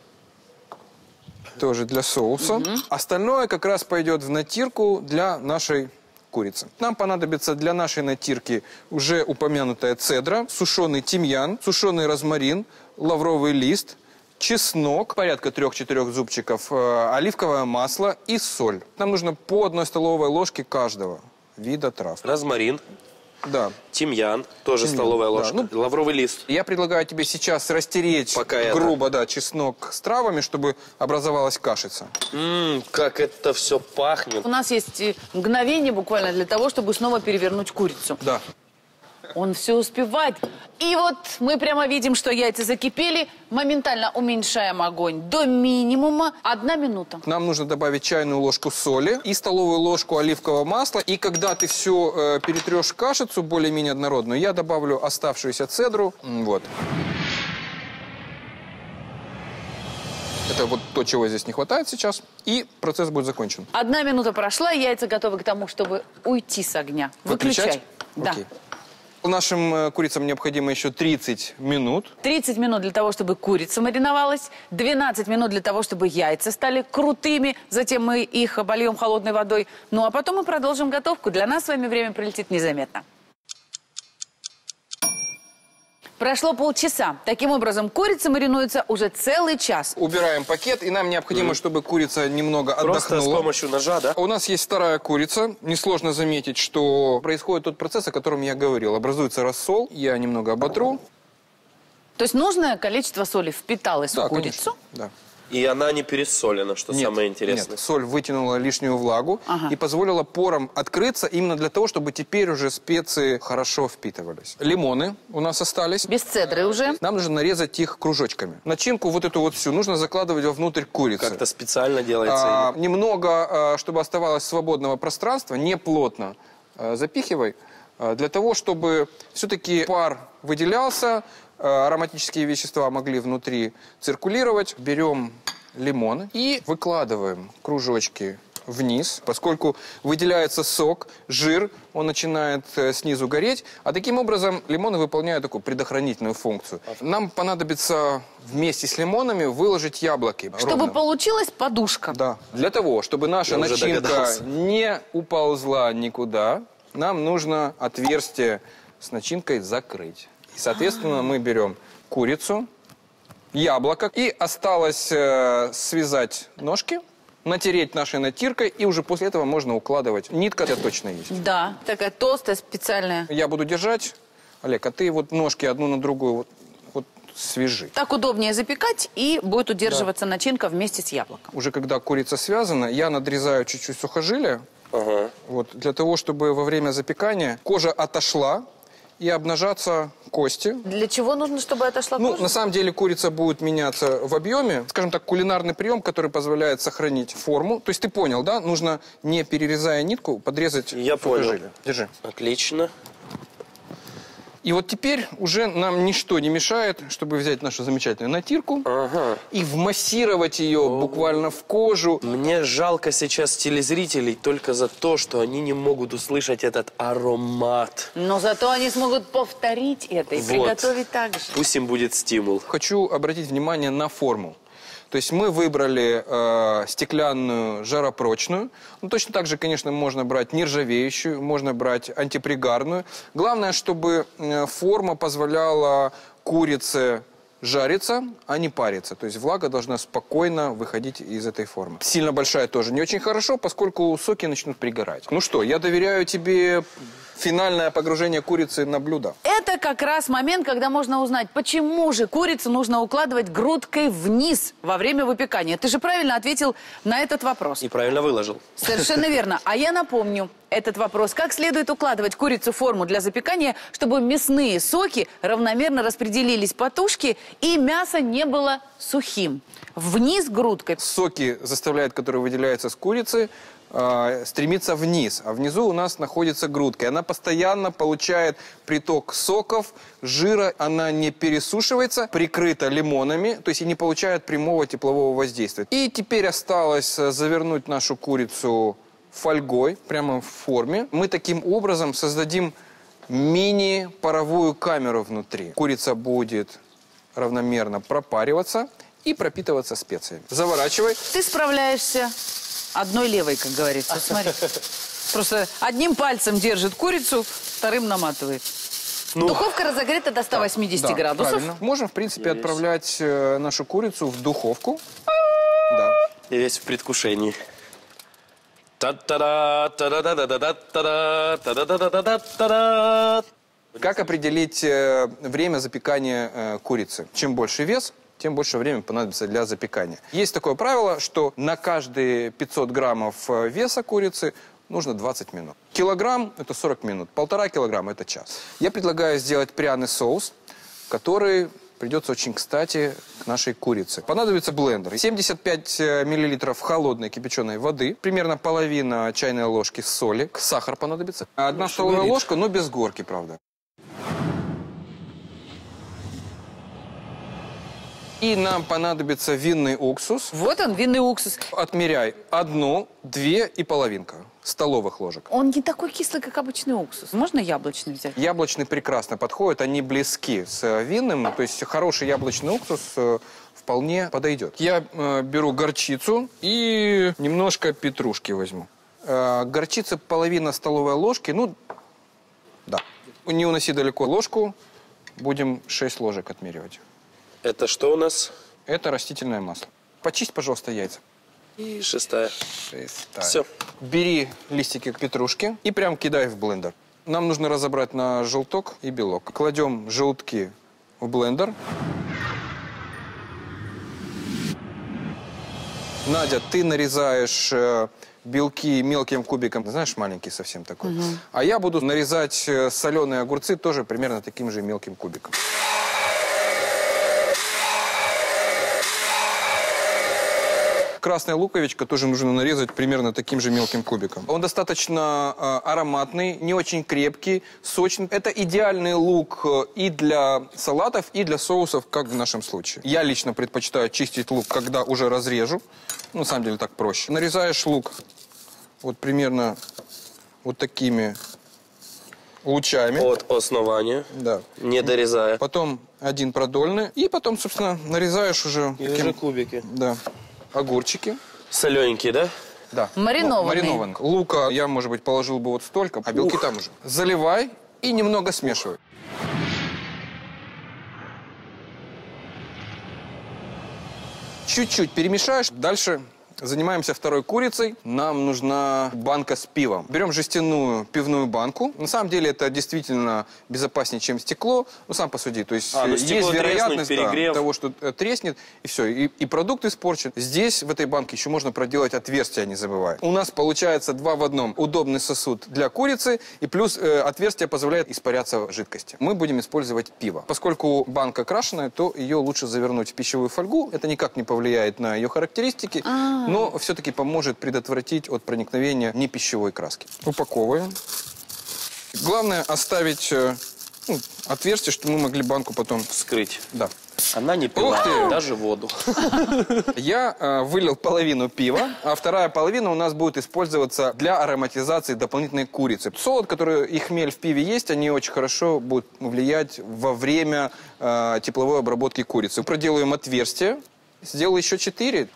Speaker 4: Тоже для соуса. Mm-hmm. Остальное как раз пойдет в натирку для нашей курицы. Нам понадобится для нашей натирки уже упомянутая цедра, сушеный тимьян, сушеный розмарин, лавровый лист, чеснок, порядка трех-четырех зубчиков, э, оливковое масло и соль. Нам нужно по одной столовой ложке каждого вида трав.
Speaker 3: Розмарин.
Speaker 4: Да.
Speaker 3: Тимьян, тоже тимьян, столовая ложка. Да, ну, лавровый лист.
Speaker 4: Я предлагаю тебе сейчас растереть
Speaker 3: Пока
Speaker 4: грубо,
Speaker 3: это.
Speaker 4: да, чеснок с травами, чтобы образовалась кашица.
Speaker 3: Ммм, как это все пахнет.
Speaker 2: У нас есть мгновение буквально для того, чтобы снова перевернуть курицу.
Speaker 4: Да.
Speaker 2: Он все успевает. И вот мы прямо видим, что яйца закипели. Моментально уменьшаем огонь до минимума. Одна минута.
Speaker 4: Нам нужно добавить чайную ложку соли и столовую ложку оливкового масла. И когда ты все э, перетрешь кашицу более-менее однородную, я добавлю оставшуюся цедру. Вот. Это вот то, чего здесь не хватает сейчас. И процесс будет закончен.
Speaker 2: Одна минута прошла, яйца готовы к тому, чтобы уйти с огня. Выключай. Да.
Speaker 4: Окей. Нашим курицам необходимо еще тридцать минут.
Speaker 2: тридцать минут для того, чтобы курица мариновалась, двенадцать минут для того, чтобы яйца стали крутыми, затем мы их обольем холодной водой. Ну а потом мы продолжим готовку. Для нас с вами время пролетит незаметно. Прошло полчаса. Таким образом, курица маринуется уже целый час.
Speaker 4: Убираем пакет, и нам необходимо, mm. чтобы курица немного
Speaker 3: Просто
Speaker 4: отдохнула.
Speaker 3: с помощью ножа, да?
Speaker 4: У нас есть вторая курица. Несложно заметить, что происходит тот процесс, о котором я говорил. Образуется рассол. Я немного оботру.
Speaker 2: То есть нужное количество соли впиталось
Speaker 4: да,
Speaker 2: в курицу?
Speaker 4: Конечно. Да.
Speaker 3: И она не пересолена, что
Speaker 4: нет,
Speaker 3: самое интересное.
Speaker 4: Нет, соль вытянула лишнюю влагу ага. и позволила порам открыться именно для того, чтобы теперь уже специи хорошо впитывались. Лимоны у нас остались.
Speaker 2: Без цедры уже.
Speaker 4: Нам нужно нарезать их кружочками. Начинку вот эту вот всю нужно закладывать вовнутрь курицы.
Speaker 3: Как-то специально делается.
Speaker 4: А, немного, чтобы оставалось свободного пространства, не плотно запихивай, для того, чтобы все-таки пар выделялся, ароматические вещества могли внутри циркулировать. Берем лимон и выкладываем кружочки вниз. Поскольку выделяется сок, жир, он начинает снизу гореть. А таким образом лимоны выполняют такую предохранительную функцию. Нам понадобится вместе с лимонами выложить яблоки.
Speaker 2: Чтобы ровно. Получилась подушка.
Speaker 4: Да. Для того, чтобы наша Я начинка не уползла никуда, нам нужно отверстие с начинкой закрыть. И, соответственно, мы берем курицу, яблоко. И осталось э, связать ножки, натереть нашей натиркой. И уже после этого можно укладывать. Нитка это точно есть.
Speaker 2: Да, такая толстая, специальная.
Speaker 4: Я буду держать. Олег, а ты вот ножки одну на другую вот, вот свежи.
Speaker 2: Так удобнее запекать, и будет удерживаться начинка вместе с яблоком.
Speaker 4: Уже когда курица связана, я надрезаю чуть-чуть сухожилия.
Speaker 3: Ага.
Speaker 4: Вот, для того, чтобы во время запекания кожа отошла и обнажаться кости.
Speaker 2: Для чего нужно, чтобы отошла
Speaker 4: Ну,
Speaker 2: кожа?
Speaker 4: на самом деле курица будет меняться в объеме. Скажем так, кулинарный прием, который позволяет сохранить форму. То есть ты понял, да? Нужно, не перерезая нитку, подрезать
Speaker 3: Я
Speaker 4: сухожилие.
Speaker 3: понял.
Speaker 4: Держи.
Speaker 3: Отлично.
Speaker 4: И вот теперь уже нам ничто не мешает, чтобы взять нашу замечательную натирку
Speaker 3: Ага.
Speaker 4: и вмассировать ее буквально в кожу.
Speaker 3: Мне жалко сейчас телезрителей только за то, что они не могут услышать этот аромат.
Speaker 2: Но зато они смогут повторить это и
Speaker 3: Вот.
Speaker 2: приготовить так же.
Speaker 3: Пусть им будет стимул.
Speaker 4: Хочу обратить внимание на форму. То есть мы выбрали э, стеклянную, жаропрочную. Ну, точно так же, конечно, можно брать нержавеющую, можно брать антипригарную. Главное, чтобы э, форма позволяла курице жариться, а не париться. То есть влага должна спокойно выходить из этой формы. Сильно большая тоже не очень хорошо, поскольку соки начнут пригорать. Ну что, я доверяю тебе финальное погружение курицы на блюдо.
Speaker 2: Это как раз момент, когда можно узнать, почему же курицу нужно укладывать грудкой вниз во время выпекания. Ты же правильно ответил на этот вопрос.
Speaker 3: И правильно выложил.
Speaker 2: Совершенно верно. А я напомню этот вопрос. Как следует укладывать курицу в форму для запекания, чтобы мясные соки равномерно распределились по тушке и мясо не было сухим? Вниз грудкой.
Speaker 4: Соки заставляют, которые выделяются с курицы, э, стремиться вниз. А внизу у нас находится грудка. И она постоянно получает приток соков, жира. Она не пересушивается, прикрыта лимонами, то есть и не получает прямого теплового воздействия. И теперь осталось завернуть нашу курицу фольгой, прямо в форме. Мы таким образом создадим мини-паровую камеру внутри. Курица будет равномерно пропариваться и пропитываться специями. Заворачивай.
Speaker 2: Ты справляешься одной левой, как говорится. Смотри. Просто одним пальцем держит курицу, вторым наматывает.
Speaker 3: Ну,
Speaker 2: Духовка разогрета до ста восьмидесяти
Speaker 4: Да,
Speaker 2: градусов.
Speaker 4: правильно. Можем, в принципе, отправлять э, нашу курицу в духовку. Да.
Speaker 3: я весь в предвкушении. Та-та-да, та-да-да-да-да-да-да, та-да-да-да-да-да-да.
Speaker 4: Как определить э, время запекания э, курицы? Чем больше вес, тем больше времени понадобится для запекания. Есть такое правило, что на каждые пятьсот граммов э, веса курицы нужно двадцать минут. Килограмм – это сорок минут, полтора килограмма – это час. Я предлагаю сделать пряный соус, который придется очень кстати к нашей курице. Понадобится блендер. семьдесят пять миллилитров холодной кипяченой воды, примерно половина чайной ложки соли, сахар понадобится, одна столовая
Speaker 3: горит.
Speaker 4: ложка, но без горки, правда. И нам понадобится винный уксус.
Speaker 2: Вот он, винный уксус.
Speaker 4: Отмеряй одну, две и половинка столовых ложек.
Speaker 2: Он не такой кислый, как обычный уксус. Можно яблочный взять?
Speaker 4: Яблочный прекрасно подходит, они близки с винным, то есть хороший яблочный уксус э, вполне подойдет. Я э, беру горчицу и немножко петрушки возьму. Э, горчица половина столовой ложки, ну, да. Не уноси далеко ложку, будем шесть ложек отмеривать.
Speaker 3: Это что у нас?
Speaker 4: Это растительное масло. Почисть, пожалуйста, яйца.
Speaker 3: И шестая.
Speaker 4: Шестая.
Speaker 3: Все.
Speaker 4: Бери листики петрушки и прям кидай в блендер. Нам нужно разобрать на желток и белок. Кладем желтки в блендер. Надя, ты нарезаешь э, белки мелким кубиком. Знаешь, маленький совсем такой. Угу. А я буду нарезать э, соленые огурцы тоже примерно таким же мелким кубиком. Красная луковичка тоже нужно нарезать примерно таким же мелким кубиком. Он достаточно э, ароматный, не очень крепкий, сочный. Это идеальный лук и для салатов, и для соусов, как в нашем случае. Я лично предпочитаю чистить лук, когда уже разрежу. Ну, на самом деле так проще. Нарезаешь лук вот примерно вот такими лучами.
Speaker 3: От основания.
Speaker 4: Да.
Speaker 3: Не дорезая.
Speaker 4: Потом один продольный. И потом, собственно, нарезаешь уже...
Speaker 3: И
Speaker 4: таким,
Speaker 3: уже кубики.
Speaker 4: Да. Огурчики.
Speaker 3: Солененькие, да?
Speaker 4: Да.
Speaker 2: Маринованные.
Speaker 4: Ну, маринованные. Лука я, может быть, положил бы вот столько, а белки Ух. там уже. Заливай и немного смешивай. Чуть-чуть перемешаешь. Дальше Занимаемся второй курицей. Нам нужна банка с пивом. Берем жестяную пивную банку. На самом деле это действительно безопаснее, чем стекло. Ну, сам посуди. То есть
Speaker 3: а, ну,
Speaker 4: есть вероятность да, того, что треснет, и все. И, и продукт испорчен. Здесь, в этой банке, еще можно проделать отверстие, не забывай. У нас получается два в одном. Удобный сосуд для курицы, и плюс э, отверстие позволяет испаряться жидкости. Мы будем использовать пиво. Поскольку банка крашеная, то ее лучше завернуть в пищевую фольгу. Это никак не повлияет на ее характеристики. А-а-а. Но все-таки поможет предотвратить от проникновения непищевой краски. Упаковываем. Главное оставить ну, отверстие, чтобы мы могли банку потом
Speaker 3: вскрыть.
Speaker 4: Да.
Speaker 3: Она не пила даже воду.
Speaker 4: Я э, вылил половину пива, а вторая половина у нас будет использоваться для ароматизации дополнительной курицы. Солод, который и хмель в пиве есть, они очень хорошо будут влиять во время э, тепловой обработки курицы. Проделаем отверстие. Сделаю еще четыре.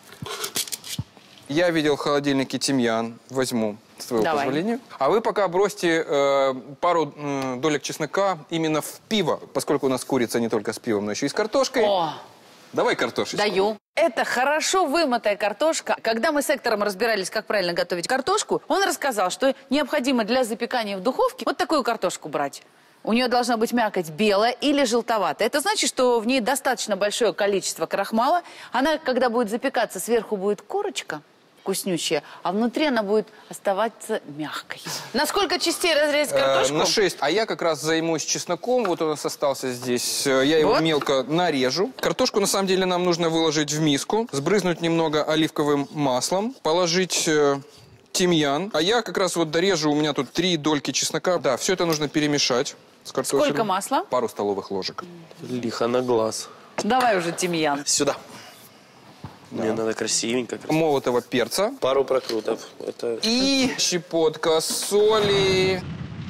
Speaker 4: Я видел в холодильнике тимьян. Возьму, с твоего Давай. позволения. А вы пока бросьте э, пару э, долек чеснока именно в пиво, поскольку у нас курица не только с пивом, но еще и с картошкой. О! Давай картошечку.
Speaker 2: Даю. Это хорошо вымытая картошка. Когда мы с Эктором разбирались, как правильно готовить картошку, он рассказал, что необходимо для запекания в духовке вот такую картошку брать. У нее должна быть мякоть белая или желтоватая. Это значит, что в ней достаточно большое количество крахмала. Она, когда будет запекаться, сверху будет корочка вкуснющая, а внутри она будет оставаться мягкой. На сколько частей разрезать картошку?
Speaker 4: Э, на шесть. А я как раз займусь чесноком. Вот у нас остался здесь. Я его вот. мелко нарежу. Картошку, на самом деле, нам нужно выложить в миску, сбрызнуть немного оливковым маслом, положить э, тимьян. А я как раз вот дорежу, у меня тут три дольки чеснока. Да, все это нужно перемешать с картофелем.
Speaker 2: Сколько масла?
Speaker 4: Пару столовых ложек.
Speaker 3: Лихо на глаз.
Speaker 2: Давай уже тимьян.
Speaker 3: Сюда.
Speaker 4: Да.
Speaker 3: Мне надо красивенько, красивенько.
Speaker 4: Молотого перца.
Speaker 3: Пару прокрутов. Это...
Speaker 4: И щепотка соли.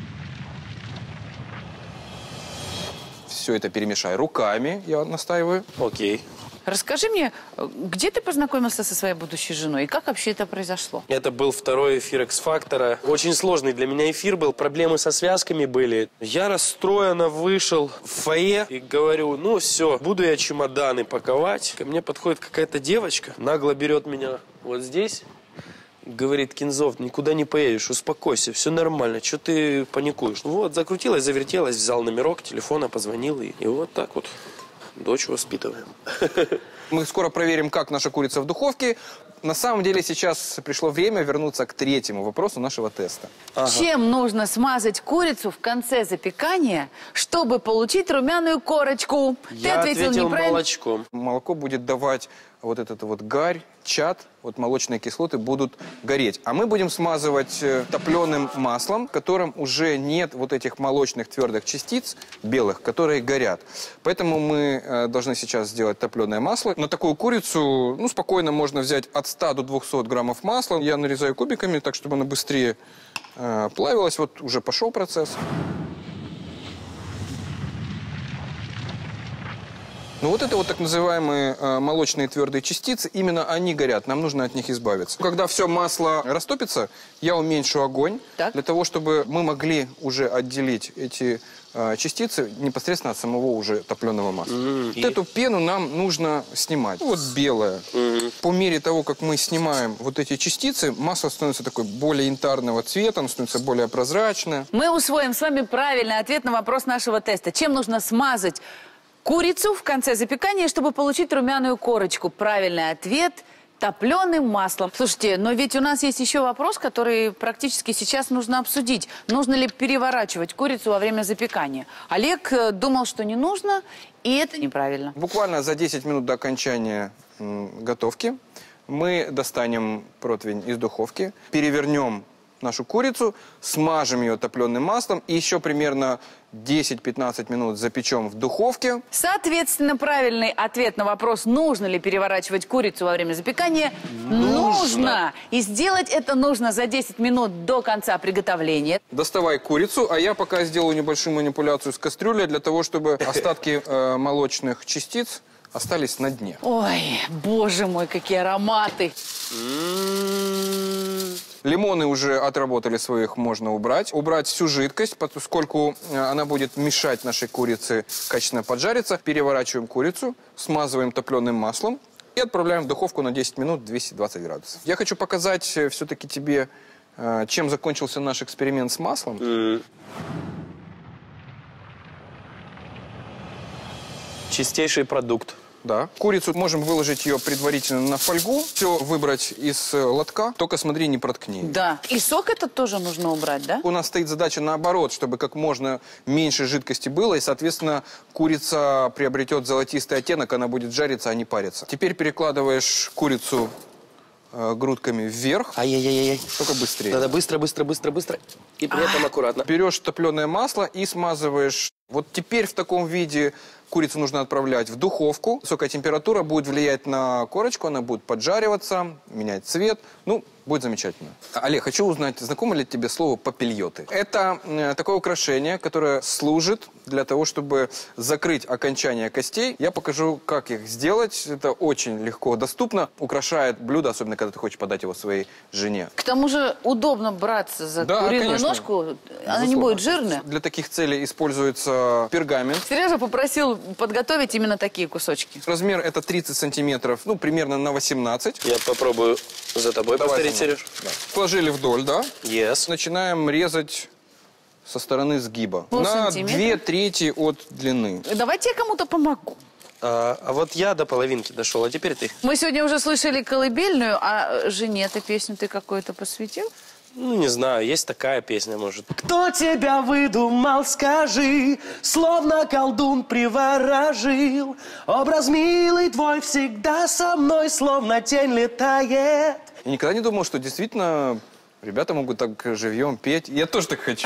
Speaker 4: Все это перемешай руками, я настаиваю.
Speaker 3: Окей.
Speaker 2: Расскажи мне, где ты познакомился со своей будущей женой и как вообще это произошло?
Speaker 3: Это был второй эфир X-Factor. Очень сложный для меня эфир был. Проблемы со связками были. Я расстроенно вышел в фойе и говорю, ну все, буду я чемоданы паковать. Ко мне подходит какая-то девочка, нагло берет меня вот здесь. Говорит, Кинзов, никуда не поедешь, успокойся, все нормально, что ты паникуешь? Ну вот, закрутилась, завертелась, взял номерок телефона, позвонил и, и вот так вот. Дочь воспитываем.
Speaker 4: Мы скоро проверим, как наша курица в духовке. На самом деле сейчас пришло время вернуться к третьему вопросу нашего теста.
Speaker 2: Ага. Чем нужно смазать курицу в конце запекания, чтобы получить румяную корочку?
Speaker 3: Я
Speaker 2: Ты ответил,
Speaker 3: ответил
Speaker 2: неправильно.
Speaker 3: молочком.
Speaker 4: Молоко будет давать вот этот вот гарь, чад, вот молочные кислоты будут гореть. А мы будем смазывать топленым маслом, в котором уже нет вот этих молочных твердых частиц белых, которые горят. Поэтому мы э, должны сейчас сделать топленое масло. На такую курицу, ну, спокойно можно взять от ста до двухсот граммов масла. Я нарезаю кубиками, так, чтобы она быстрее э, плавилась. Вот уже пошел процесс. Ну вот это вот так называемые э, молочные твердые частицы, именно они горят, нам нужно от них избавиться. Когда все масло растопится, я уменьшу огонь, так. для того, чтобы мы могли уже отделить эти э, частицы непосредственно от самого уже топленого масла. Mm-hmm. Вот эту пену нам нужно снимать. Вот белая. Mm-hmm. По мере того, как мы снимаем вот эти частицы, масло становится такой более янтарного цвета, оно становится более прозрачное.
Speaker 2: Мы усвоим с вами правильный ответ на вопрос нашего теста. Чем нужно смазать курицу в конце запекания, чтобы получить румяную корочку? Правильный ответ – топленым маслом. Слушайте, но ведь у нас есть еще вопрос, который практически сейчас нужно обсудить. Нужно ли переворачивать курицу во время запекания? Олег думал, что не нужно, и это неправильно.
Speaker 4: Буквально за десять минут до окончания готовки мы достанем противень из духовки, перевернем нашу курицу, смажем ее топленым маслом и еще примерно десять-пятнадцать минут запечем в духовке.
Speaker 2: Соответственно, правильный ответ на вопрос, нужно ли переворачивать курицу во время запекания, нужно. нужно. И сделать это нужно за десять минут до конца приготовления.
Speaker 4: Доставай курицу, а я пока сделаю небольшую манипуляцию с кастрюлей для того, чтобы остатки э, молочных частиц остались на дне.
Speaker 2: Ой, боже мой, какие ароматы!
Speaker 4: Лимоны уже отработали своих, можно убрать. Убрать всю жидкость, поскольку она будет мешать нашей курице качественно поджариться. Переворачиваем курицу, смазываем топленым маслом И отправляем в духовку на десять минут, двести двадцать градусов. Я хочу показать все-таки тебе, чем закончился наш эксперимент с маслом.
Speaker 3: Mm. Чистейший продукт.
Speaker 4: Да. Курицу можем выложить ее предварительно на фольгу, все выбрать из лотка, только смотри, не проткни.
Speaker 2: Да. И сок этот тоже нужно убрать, да?
Speaker 4: У нас стоит задача наоборот, чтобы как можно меньше жидкости было, и, соответственно, курица приобретет золотистый оттенок, она будет жариться, а не париться. Теперь перекладываешь курицу э, грудками вверх.
Speaker 3: Ай-яй-яй-яй.
Speaker 4: Только быстрее.
Speaker 3: Надо быстро, быстро, быстро, быстро. И при этом аккуратно.
Speaker 4: Берешь топленое масло и смазываешь. Вот теперь в таком виде курицу нужно отправлять в духовку. Высокая температура будет влиять на корочку, она будет поджариваться, менять цвет. Ну, будет замечательно. Олег, хочу узнать, знакомо ли тебе слово папильоты? Это э, такое украшение, которое служит для того, чтобы закрыть окончание костей. Я покажу, как их сделать. Это очень легко доступно. Украшает блюдо, особенно когда ты хочешь подать его своей жене.
Speaker 2: К тому же удобно браться за
Speaker 4: Да,
Speaker 2: куриную
Speaker 4: конечно.
Speaker 2: ножку. Она
Speaker 4: Безусловно.
Speaker 2: не будет жирная.
Speaker 4: Для таких целей используется пергамент.
Speaker 2: Сережа попросил подготовить именно такие кусочки.
Speaker 4: Размер это тридцать сантиметров, ну, примерно на восемнадцать.
Speaker 3: Я попробую за тобой
Speaker 4: Давай
Speaker 3: повторить,
Speaker 4: со мной.
Speaker 3: Сереж.
Speaker 4: Да. Сложили вдоль, да?
Speaker 3: Yes.
Speaker 4: Начинаем резать со стороны сгиба.
Speaker 2: Пол
Speaker 4: на
Speaker 2: сантиметра?
Speaker 4: две трети от длины.
Speaker 2: Давайте я кому-то помогу.
Speaker 3: А, а вот я до половинки дошел, а теперь ты.
Speaker 2: Мы сегодня уже слышали колыбельную, а жене ты песню ты какую-то посвятил?
Speaker 3: Ну, не знаю, есть такая песня, может. Кто тебя выдумал, скажи, словно колдун приворожил. Образ милый твой всегда со мной, словно тень летает.
Speaker 4: Я никогда не думал, что действительно ребята могут так живьем петь. Я тоже так хочу.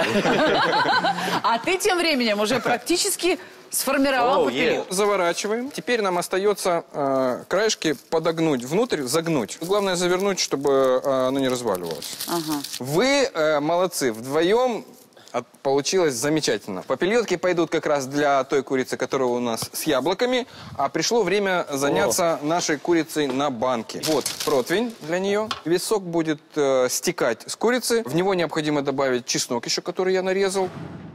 Speaker 2: А ты тем временем уже практически сформировал
Speaker 3: Oh,
Speaker 2: папилью.
Speaker 3: yeah.
Speaker 4: Заворачиваем. Теперь нам остается э, краешки подогнуть внутрь, загнуть. Главное завернуть, чтобы э, оно не разваливалось.
Speaker 2: Ага.
Speaker 4: Вы э, молодцы. Вдвоем от- получилось замечательно. Папильотки пойдут как раз для той курицы, которая у нас с яблоками. А пришло время заняться нашей курицей на банке. Вот противень для нее. Весь сок будет э, стекать с курицы. В него необходимо добавить чеснок еще, который я нарезал.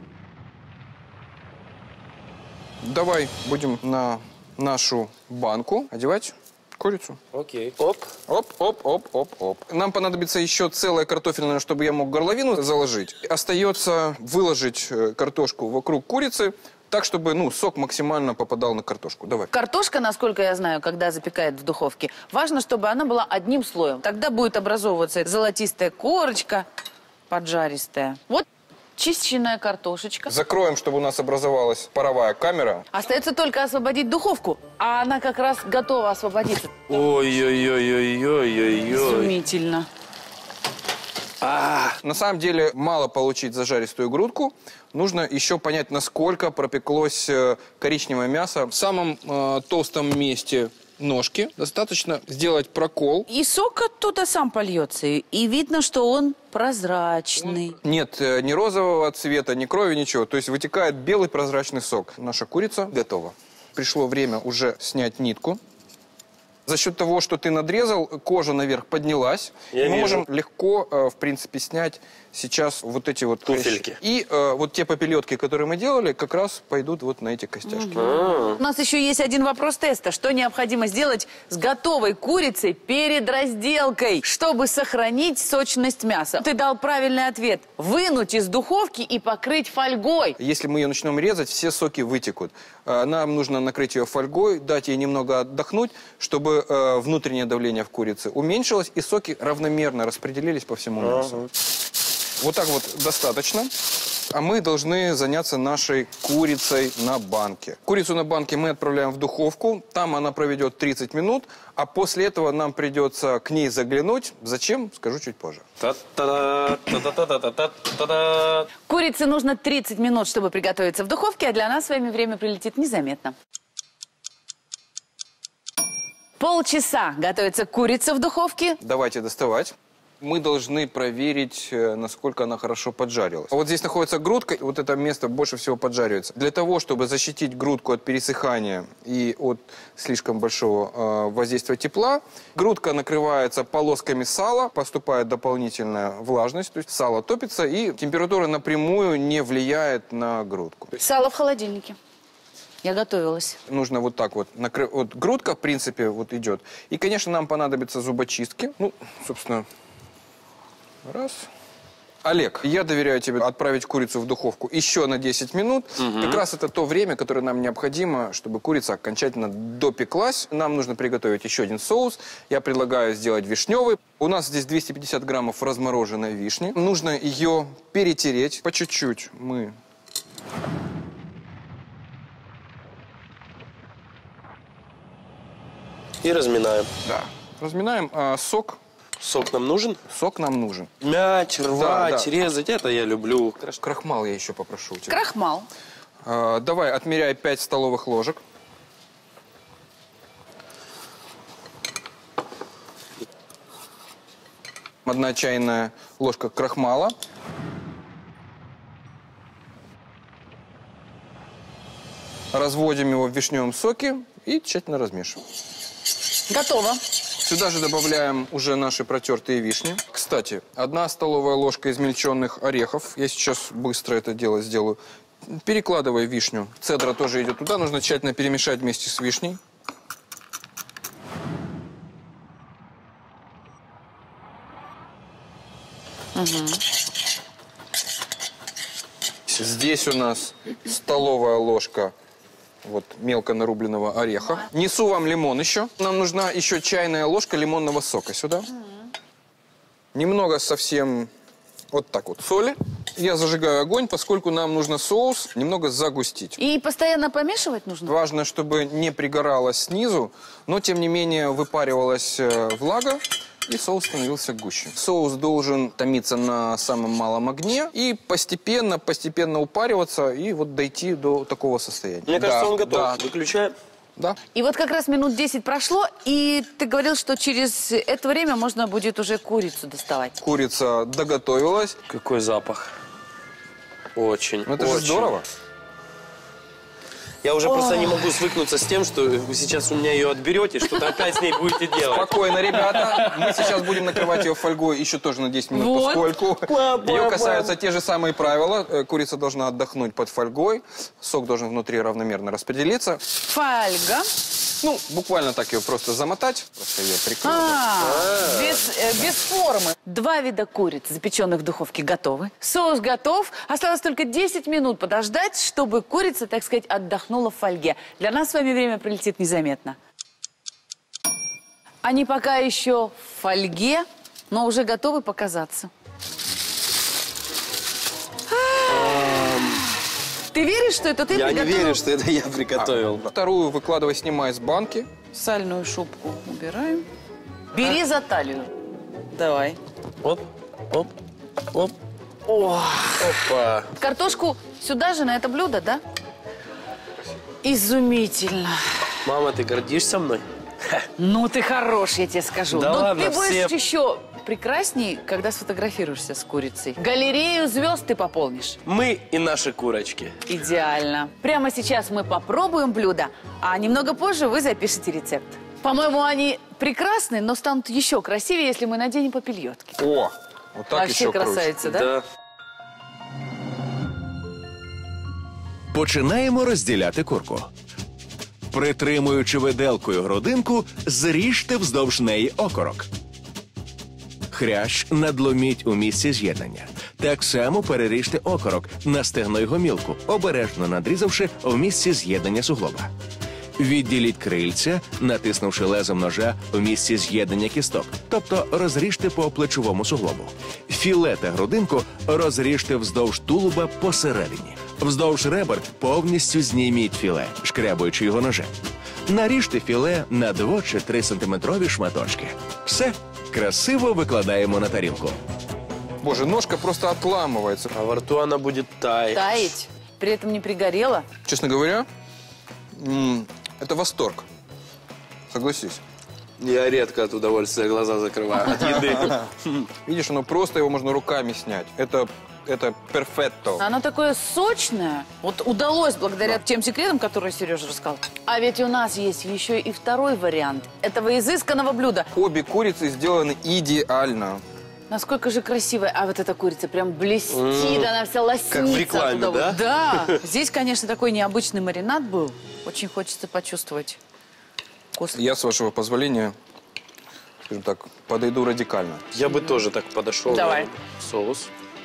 Speaker 4: Давай будем на нашу банку одевать курицу.
Speaker 3: Окей. Оп.
Speaker 4: Оп, оп, оп, оп, оп. Нам понадобится еще целая картофельная, чтобы я мог горловину заложить. Остается выложить э, картошку вокруг курицы, так, чтобы ну, сок максимально попадал на картошку. Давай.
Speaker 2: Картошка, насколько я знаю, когда запекают в духовке, важно, чтобы она была одним слоем. Тогда будет образовываться золотистая корочка, поджаристая. Вот чищенная картошечка.
Speaker 4: Закроем, чтобы у нас образовалась паровая камера.
Speaker 2: Остается только освободить духовку, а она как раз готова освободиться.
Speaker 3: Ой-ой-ой-ой-ой-ой-ой.
Speaker 2: Изумительно.
Speaker 3: А,
Speaker 4: На самом деле мало получить зажаристую грудку. Нужно еще понять, насколько пропеклось э, коричневое мясо. В самом э, толстом месте ножки достаточно сделать прокол.
Speaker 2: И сок оттуда сам польется, и и видно, что он прозрачный.
Speaker 4: Нет э, ни розового цвета, ни крови, ничего. То есть вытекает белый прозрачный сок. Наша курица готова. Пришло время уже снять нитку. За счет того, что ты надрезал, кожа наверх поднялась.
Speaker 3: Я
Speaker 4: и мы
Speaker 3: вижу.
Speaker 4: можем легко, э, в принципе, снять сейчас вот эти вот
Speaker 3: Туфельки.
Speaker 4: хрящи. И э, вот те попелетки, которые мы делали, как раз пойдут вот на эти костяшки.
Speaker 2: У нас еще есть один вопрос теста. Что необходимо сделать с готовой курицей перед разделкой, чтобы сохранить сочность мяса? Ты дал правильный ответ. Вынуть из духовки и покрыть фольгой.
Speaker 4: Если мы ее начнем резать, все соки вытекут. Э, Нам нужно накрыть ее фольгой, дать ей немного отдохнуть, чтобы э, внутреннее давление в курице уменьшилось и соки равномерно распределились по всему мясу. Вот так вот достаточно. А мы должны заняться нашей курицей на банке. Курицу на банке мы отправляем в духовку. Там она проведет тридцать минут. А после этого нам придется к ней заглянуть. Зачем? Скажу чуть позже.
Speaker 3: та-та-да, та-та-та-та-та-та-та.
Speaker 2: Курице нужно тридцать минут, чтобы приготовиться в духовке, а для нас с вами время прилетит незаметно. Полчаса готовится курица в духовке.
Speaker 4: Давайте доставать. Мы должны проверить, э, насколько она хорошо поджарилась. Вот здесь находится грудка, и вот это место больше всего поджаривается. Для того, чтобы защитить грудку от пересыхания и от слишком большого э, воздействия тепла, грудка накрывается полосками сала, поступает дополнительная влажность, то есть сало топится, и температура напрямую не влияет на грудку.
Speaker 2: Сало в холодильнике. Я готовилась.
Speaker 4: Нужно вот так вот. Накры... Вот грудка, в принципе, вот идет. И, конечно, нам понадобятся зубочистки. Ну, собственно, раз. Олег, я доверяю тебе отправить курицу в духовку еще на десять минут. Угу. Как раз это то время, которое нам необходимо, чтобы курица окончательно допеклась. Нам нужно приготовить еще один соус. Я предлагаю сделать вишневый. У нас здесь двести пятьдесят граммов размороженной вишни. Нужно ее перетереть. По чуть-чуть мы...
Speaker 3: И разминаем.
Speaker 4: Да. Разминаем. А, сок.
Speaker 3: Сок нам нужен?
Speaker 4: Сок нам нужен.
Speaker 3: Мять, рвать,
Speaker 4: да, да.
Speaker 3: резать, это я люблю.
Speaker 4: Крахмал я еще попрошу у тебя.
Speaker 2: Крахмал.
Speaker 4: А, давай, отмеряй пять столовых ложек. Одна чайная ложка крахмала. Разводим его в вишневом соке и тщательно размешиваем.
Speaker 2: Готово.
Speaker 4: Сюда же добавляем уже наши протертые вишни. Кстати, одна столовая ложка измельченных орехов. Я сейчас быстро это дело сделаю. Перекладывай вишню. Цедра тоже идет туда. Нужно тщательно перемешать вместе с вишней.
Speaker 2: Угу.
Speaker 4: Здесь у нас столовая ложка вот мелко нарубленного ореха. Несу вам лимон еще. Нам нужна еще чайная ложка лимонного сока сюда. Немного совсем вот так вот соли. Я зажигаю огонь, поскольку нам нужно соус немного загустить.
Speaker 2: И постоянно помешивать нужно?
Speaker 4: Важно, чтобы не пригорало снизу, но тем не менее выпаривалась влага. И соус становился гуще. Соус должен томиться на самом малом огне и постепенно, постепенно упариваться и вот дойти до такого состояния.
Speaker 3: Мне кажется,
Speaker 4: да,
Speaker 3: он готов.
Speaker 4: Да.
Speaker 3: Выключаем.
Speaker 4: Да.
Speaker 2: И вот как раз минут десять прошло, и ты говорил, что через это время можно будет уже курицу доставать.
Speaker 4: Курица доготовилась.
Speaker 3: Какой запах. Очень,
Speaker 4: Ну это
Speaker 3: очень.
Speaker 4: же здорово.
Speaker 3: Я уже просто не могу свыкнуться с тем, что вы сейчас у меня ее отберете, что-то опять с ней будете делать.
Speaker 4: Спокойно, ребята. Мы сейчас будем накрывать ее фольгой еще тоже на десять минут,
Speaker 2: Вот.
Speaker 4: поскольку
Speaker 3: Папа,
Speaker 4: ее касаются те же самые правила. Э, Курица должна отдохнуть под фольгой. Сок должен внутри равномерно распределиться.
Speaker 2: Фольга.
Speaker 4: Ну, буквально так ее просто замотать. Просто ее прикрыть.
Speaker 2: А, без, э, без формы. Два вида куриц, запеченных в духовке, готовы. Соус готов. Осталось только десять минут подождать, чтобы курица, так сказать, отдохнула в фольге. Для нас с вами время пролетит незаметно. Они пока еще в фольге, но уже готовы показаться. Ты веришь, что это ты
Speaker 3: Я не
Speaker 2: приготовил?
Speaker 3: верю, что это я приготовил.
Speaker 4: Вторую выкладывай, снимай из банки.
Speaker 2: Сальную шубку убираем. Бери за талию. Давай.
Speaker 3: Оп, оп, оп.
Speaker 2: О,
Speaker 3: Опа.
Speaker 2: картошку сюда же, на это блюдо, да? Изумительно.
Speaker 3: Мама, ты гордишься мной?
Speaker 2: Ну, ты хорош, я тебе скажу.
Speaker 3: Да
Speaker 2: Но
Speaker 3: ладно,
Speaker 2: ты будешь
Speaker 3: все-
Speaker 2: еще прекрасней, когда сфотографируешься с курицей. Галерею звезд ты пополнишь.
Speaker 3: Мы и наши курочки.
Speaker 2: Идеально. Прямо сейчас мы попробуем блюдо, а немного позже вы запишете рецепт. По-моему, они прекрасны, но станут еще красивее, если мы наденем попельотки.
Speaker 4: О, вот так
Speaker 2: Вообще
Speaker 4: еще круче.
Speaker 2: красавица, да?
Speaker 3: Да.
Speaker 1: Починаємо розділяти курку. Притримуючи виделкою грудинку, зріжте вздовж неї окорок. Хрящ надломіть у місці з'єднання. Так само переріжте окорок на стегно й гомілку, обережно надрізавши в місці з'єднання суглоба. Відділіть крильця, натиснувши лезом ножа в місці з'єднання кісток, тобто розріжте по плечовому суглобу. Філе та грудинку розріжте вздовж тулуба посередині. Вздовж ребер повністю зніміть філе, шкрябуючи його ножем. Наріжте філе на два чи три сантиметрові шматочки. Все, красиво викладаємо на тарілку.
Speaker 4: Боже, ножка просто отламывается.
Speaker 3: А во рту она будет таять.
Speaker 2: Таять, при этом не пригорела.
Speaker 4: Честно говоря, м, это восторг. Согласись.
Speaker 3: Я редко от удовольствия глаза закрываю от еды.
Speaker 4: Видишь, оно просто его можно руками снять. Это, это перфетто.
Speaker 2: Оно такое сочное. Вот удалось благодаря тем секретам, которые Сережа рассказал. А ведь у нас есть еще и второй вариант этого изысканного блюда.
Speaker 4: Обе курицы сделаны идеально.
Speaker 2: Насколько же красивая. А вот эта курица прям блестит, она вся лоснится.
Speaker 3: Как в рекламе,
Speaker 2: от удовольствия.
Speaker 3: да?
Speaker 2: Да. Здесь, конечно, такой необычный маринад был. Очень хочется почувствовать вкус.
Speaker 4: Я, с вашего позволения, скажем так, подойду радикально.
Speaker 3: Я бы тоже так подошел.
Speaker 2: Давай.
Speaker 3: Да, соус.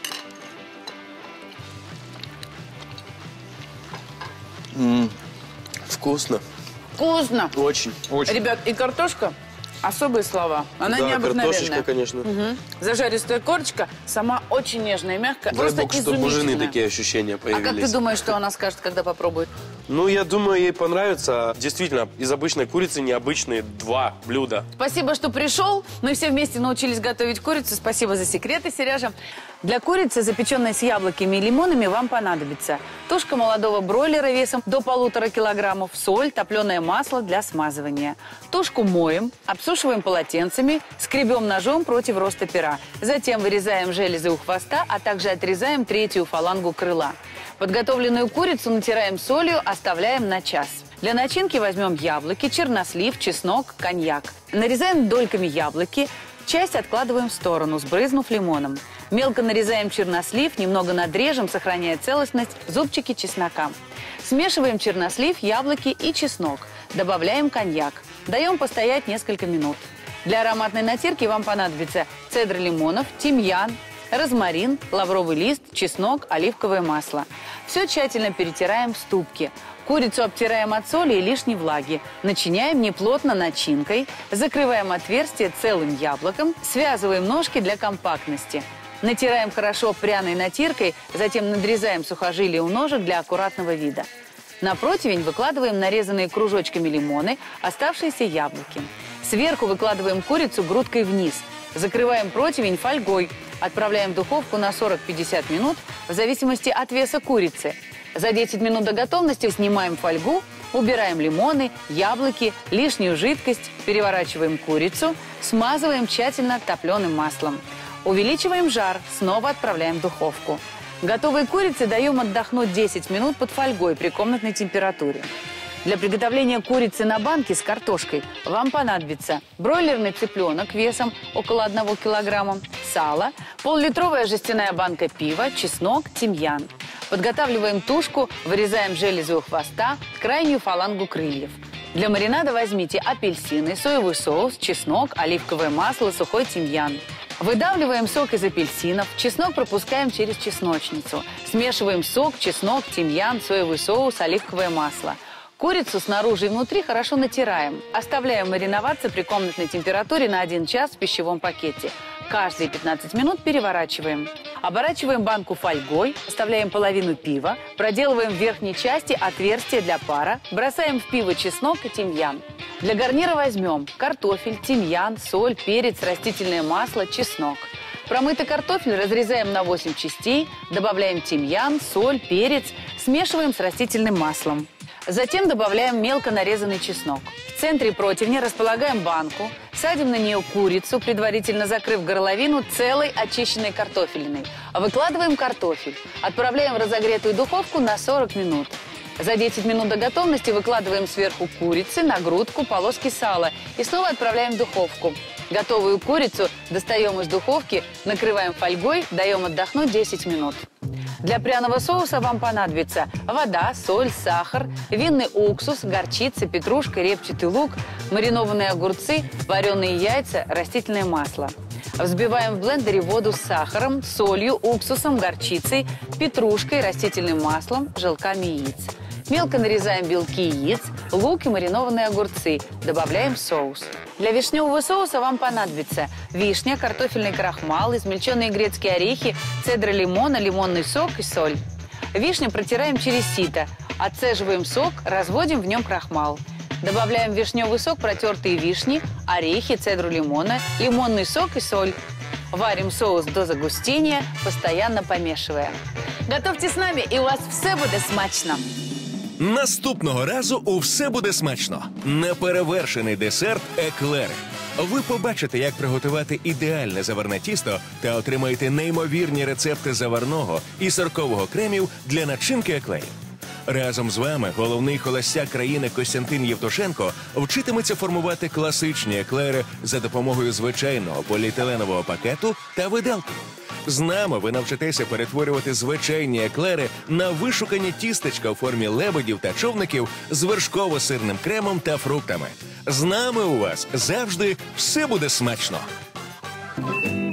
Speaker 3: М-м, вкусно.
Speaker 2: Вкусно.
Speaker 3: Очень.
Speaker 4: Очень.
Speaker 2: Ребят, и картошка особые слова. Она
Speaker 3: Да,
Speaker 2: необыкновенная.
Speaker 3: картошечка, конечно.
Speaker 2: Мгм. Зажаристая корочка сама очень нежная и мягкая.
Speaker 3: Дай
Speaker 2: Просто
Speaker 3: бог, чтобы у жены
Speaker 2: изумительная.
Speaker 3: такие ощущения
Speaker 2: А
Speaker 3: появились.
Speaker 2: как ты думаешь, что она скажет, когда попробует?
Speaker 3: Ну, я думаю, ей понравится. Действительно, из обычной курицы необычные два блюда.
Speaker 2: Спасибо, что пришел. Мы все вместе научились готовить курицу. Спасибо за секреты, Сережа. Для курицы, запеченной с яблоками и лимонами, вам понадобится тушка молодого бройлера весом до полутора килограммов, соль, топленое масло для смазывания. Тушку моем, обсушиваем полотенцами, скребем ножом против роста пера. Затем вырезаем железы у хвоста, а также отрезаем третью фалангу крыла. Подготовленную курицу натираем солью, оставляем на час. Для начинки возьмем яблоки, чернослив, чеснок, коньяк. Нарезаем дольками яблоки, часть откладываем в сторону, сбрызнув лимоном. Мелко нарезаем чернослив, немного надрежем, сохраняя целостность, зубчики чеснока. Смешиваем чернослив, яблоки и чеснок. Добавляем коньяк. Даем постоять несколько минут. Для ароматной натирки вам понадобится цедра лимонов, тимьян, розмарин, лавровый лист, чеснок, оливковое масло. Все тщательно перетираем в ступке. Курицу обтираем от соли и лишней влаги. Начиняем неплотно начинкой. Закрываем отверстие целым яблоком. Связываем ножки для компактности. Натираем хорошо пряной натиркой, затем надрезаем сухожилия у ножек для аккуратного вида. На противень выкладываем нарезанные кружочками лимоны, оставшиеся яблоки. Сверху выкладываем курицу грудкой вниз. Закрываем противень фольгой. Отправляем в духовку на сорок-пятьдесят минут в зависимости от веса курицы. За десять минут до готовности снимаем фольгу, убираем лимоны, яблоки, лишнюю жидкость, переворачиваем курицу, смазываем тщательно топленым маслом. Увеличиваем жар, снова отправляем в духовку. Готовой курице даем отдохнуть десять минут под фольгой при комнатной температуре. Для приготовления курицы на банке с картошкой вам понадобится бройлерный цыпленок весом около одного килограмма, сало, пол-литровая жестяная банка пива, чеснок, тимьян. Подготавливаем тушку, вырезаем железы у хвоста, крайнюю фалангу крыльев. Для маринада возьмите апельсины, соевый соус, чеснок, оливковое масло, сухой тимьян. Выдавливаем сок из апельсинов, чеснок пропускаем через чесночницу. Смешиваем сок, чеснок, тимьян, соевый соус, оливковое масло. Курицу снаружи и внутри хорошо натираем. Оставляем мариноваться при комнатной температуре на один час в пищевом пакете. Каждые пятнадцать минут переворачиваем. Оборачиваем банку фольгой, оставляем половину пива, проделываем в верхней части отверстие для пара, бросаем в пиво чеснок и тимьян. Для гарнира возьмем картофель, тимьян, соль, перец, растительное масло, чеснок. Промытый картофель разрезаем на восемь частей, добавляем тимьян, соль, перец, смешиваем с растительным маслом. Затем добавляем мелко нарезанный чеснок. В центре противня располагаем банку, садим на нее курицу, предварительно закрыв горловину целой очищенной картофелиной. Выкладываем картофель, отправляем в разогретую духовку на сорок минут. За десять минут до готовности выкладываем сверху курицы на грудку полоски сала и снова отправляем в духовку. Готовую курицу достаем из духовки, накрываем фольгой, даем отдохнуть десять минут. Для пряного соуса вам понадобится вода, соль, сахар, винный уксус, горчица, петрушка, репчатый лук, маринованные огурцы, вареные яйца, растительное масло. Взбиваем в блендере воду с сахаром, солью, уксусом, горчицей, петрушкой, растительным маслом, желтками яиц. Мелко нарезаем белки яиц, лук и маринованные огурцы. Добавляем соус. Для вишневого соуса вам понадобится вишня, картофельный крахмал, измельченные грецкие орехи, цедра лимона, лимонный сок и соль. Вишню протираем через сито. Отцеживаем сок, разводим в нем крахмал. Добавляем в вишневый сок протертые вишни, орехи, цедру лимона, лимонный сок и соль. Варим соус до загустения, постоянно помешивая. Готовьте с нами, и у вас все буде смачно.
Speaker 1: Наступного разу у «Все буде смачно». Неперевершений десерт еклери. Ви побачите, як приготувати ідеальне заварне тісто та отримаєте неймовірні рецепти заварного і сиркового кремів для начинки еклерів. Разом з вами головний холостяк країни Костянтин Євтушенко вчитиметься формувати класичні еклери за допомогою звичайного поліетиленового пакету та виделки. З нами ви навчитеся перетворювати звичайні еклери на вишукані тістечка у формі лебедів та човників з вершково-сирним кремом та фруктами. З нами у вас завжди все буде смачно.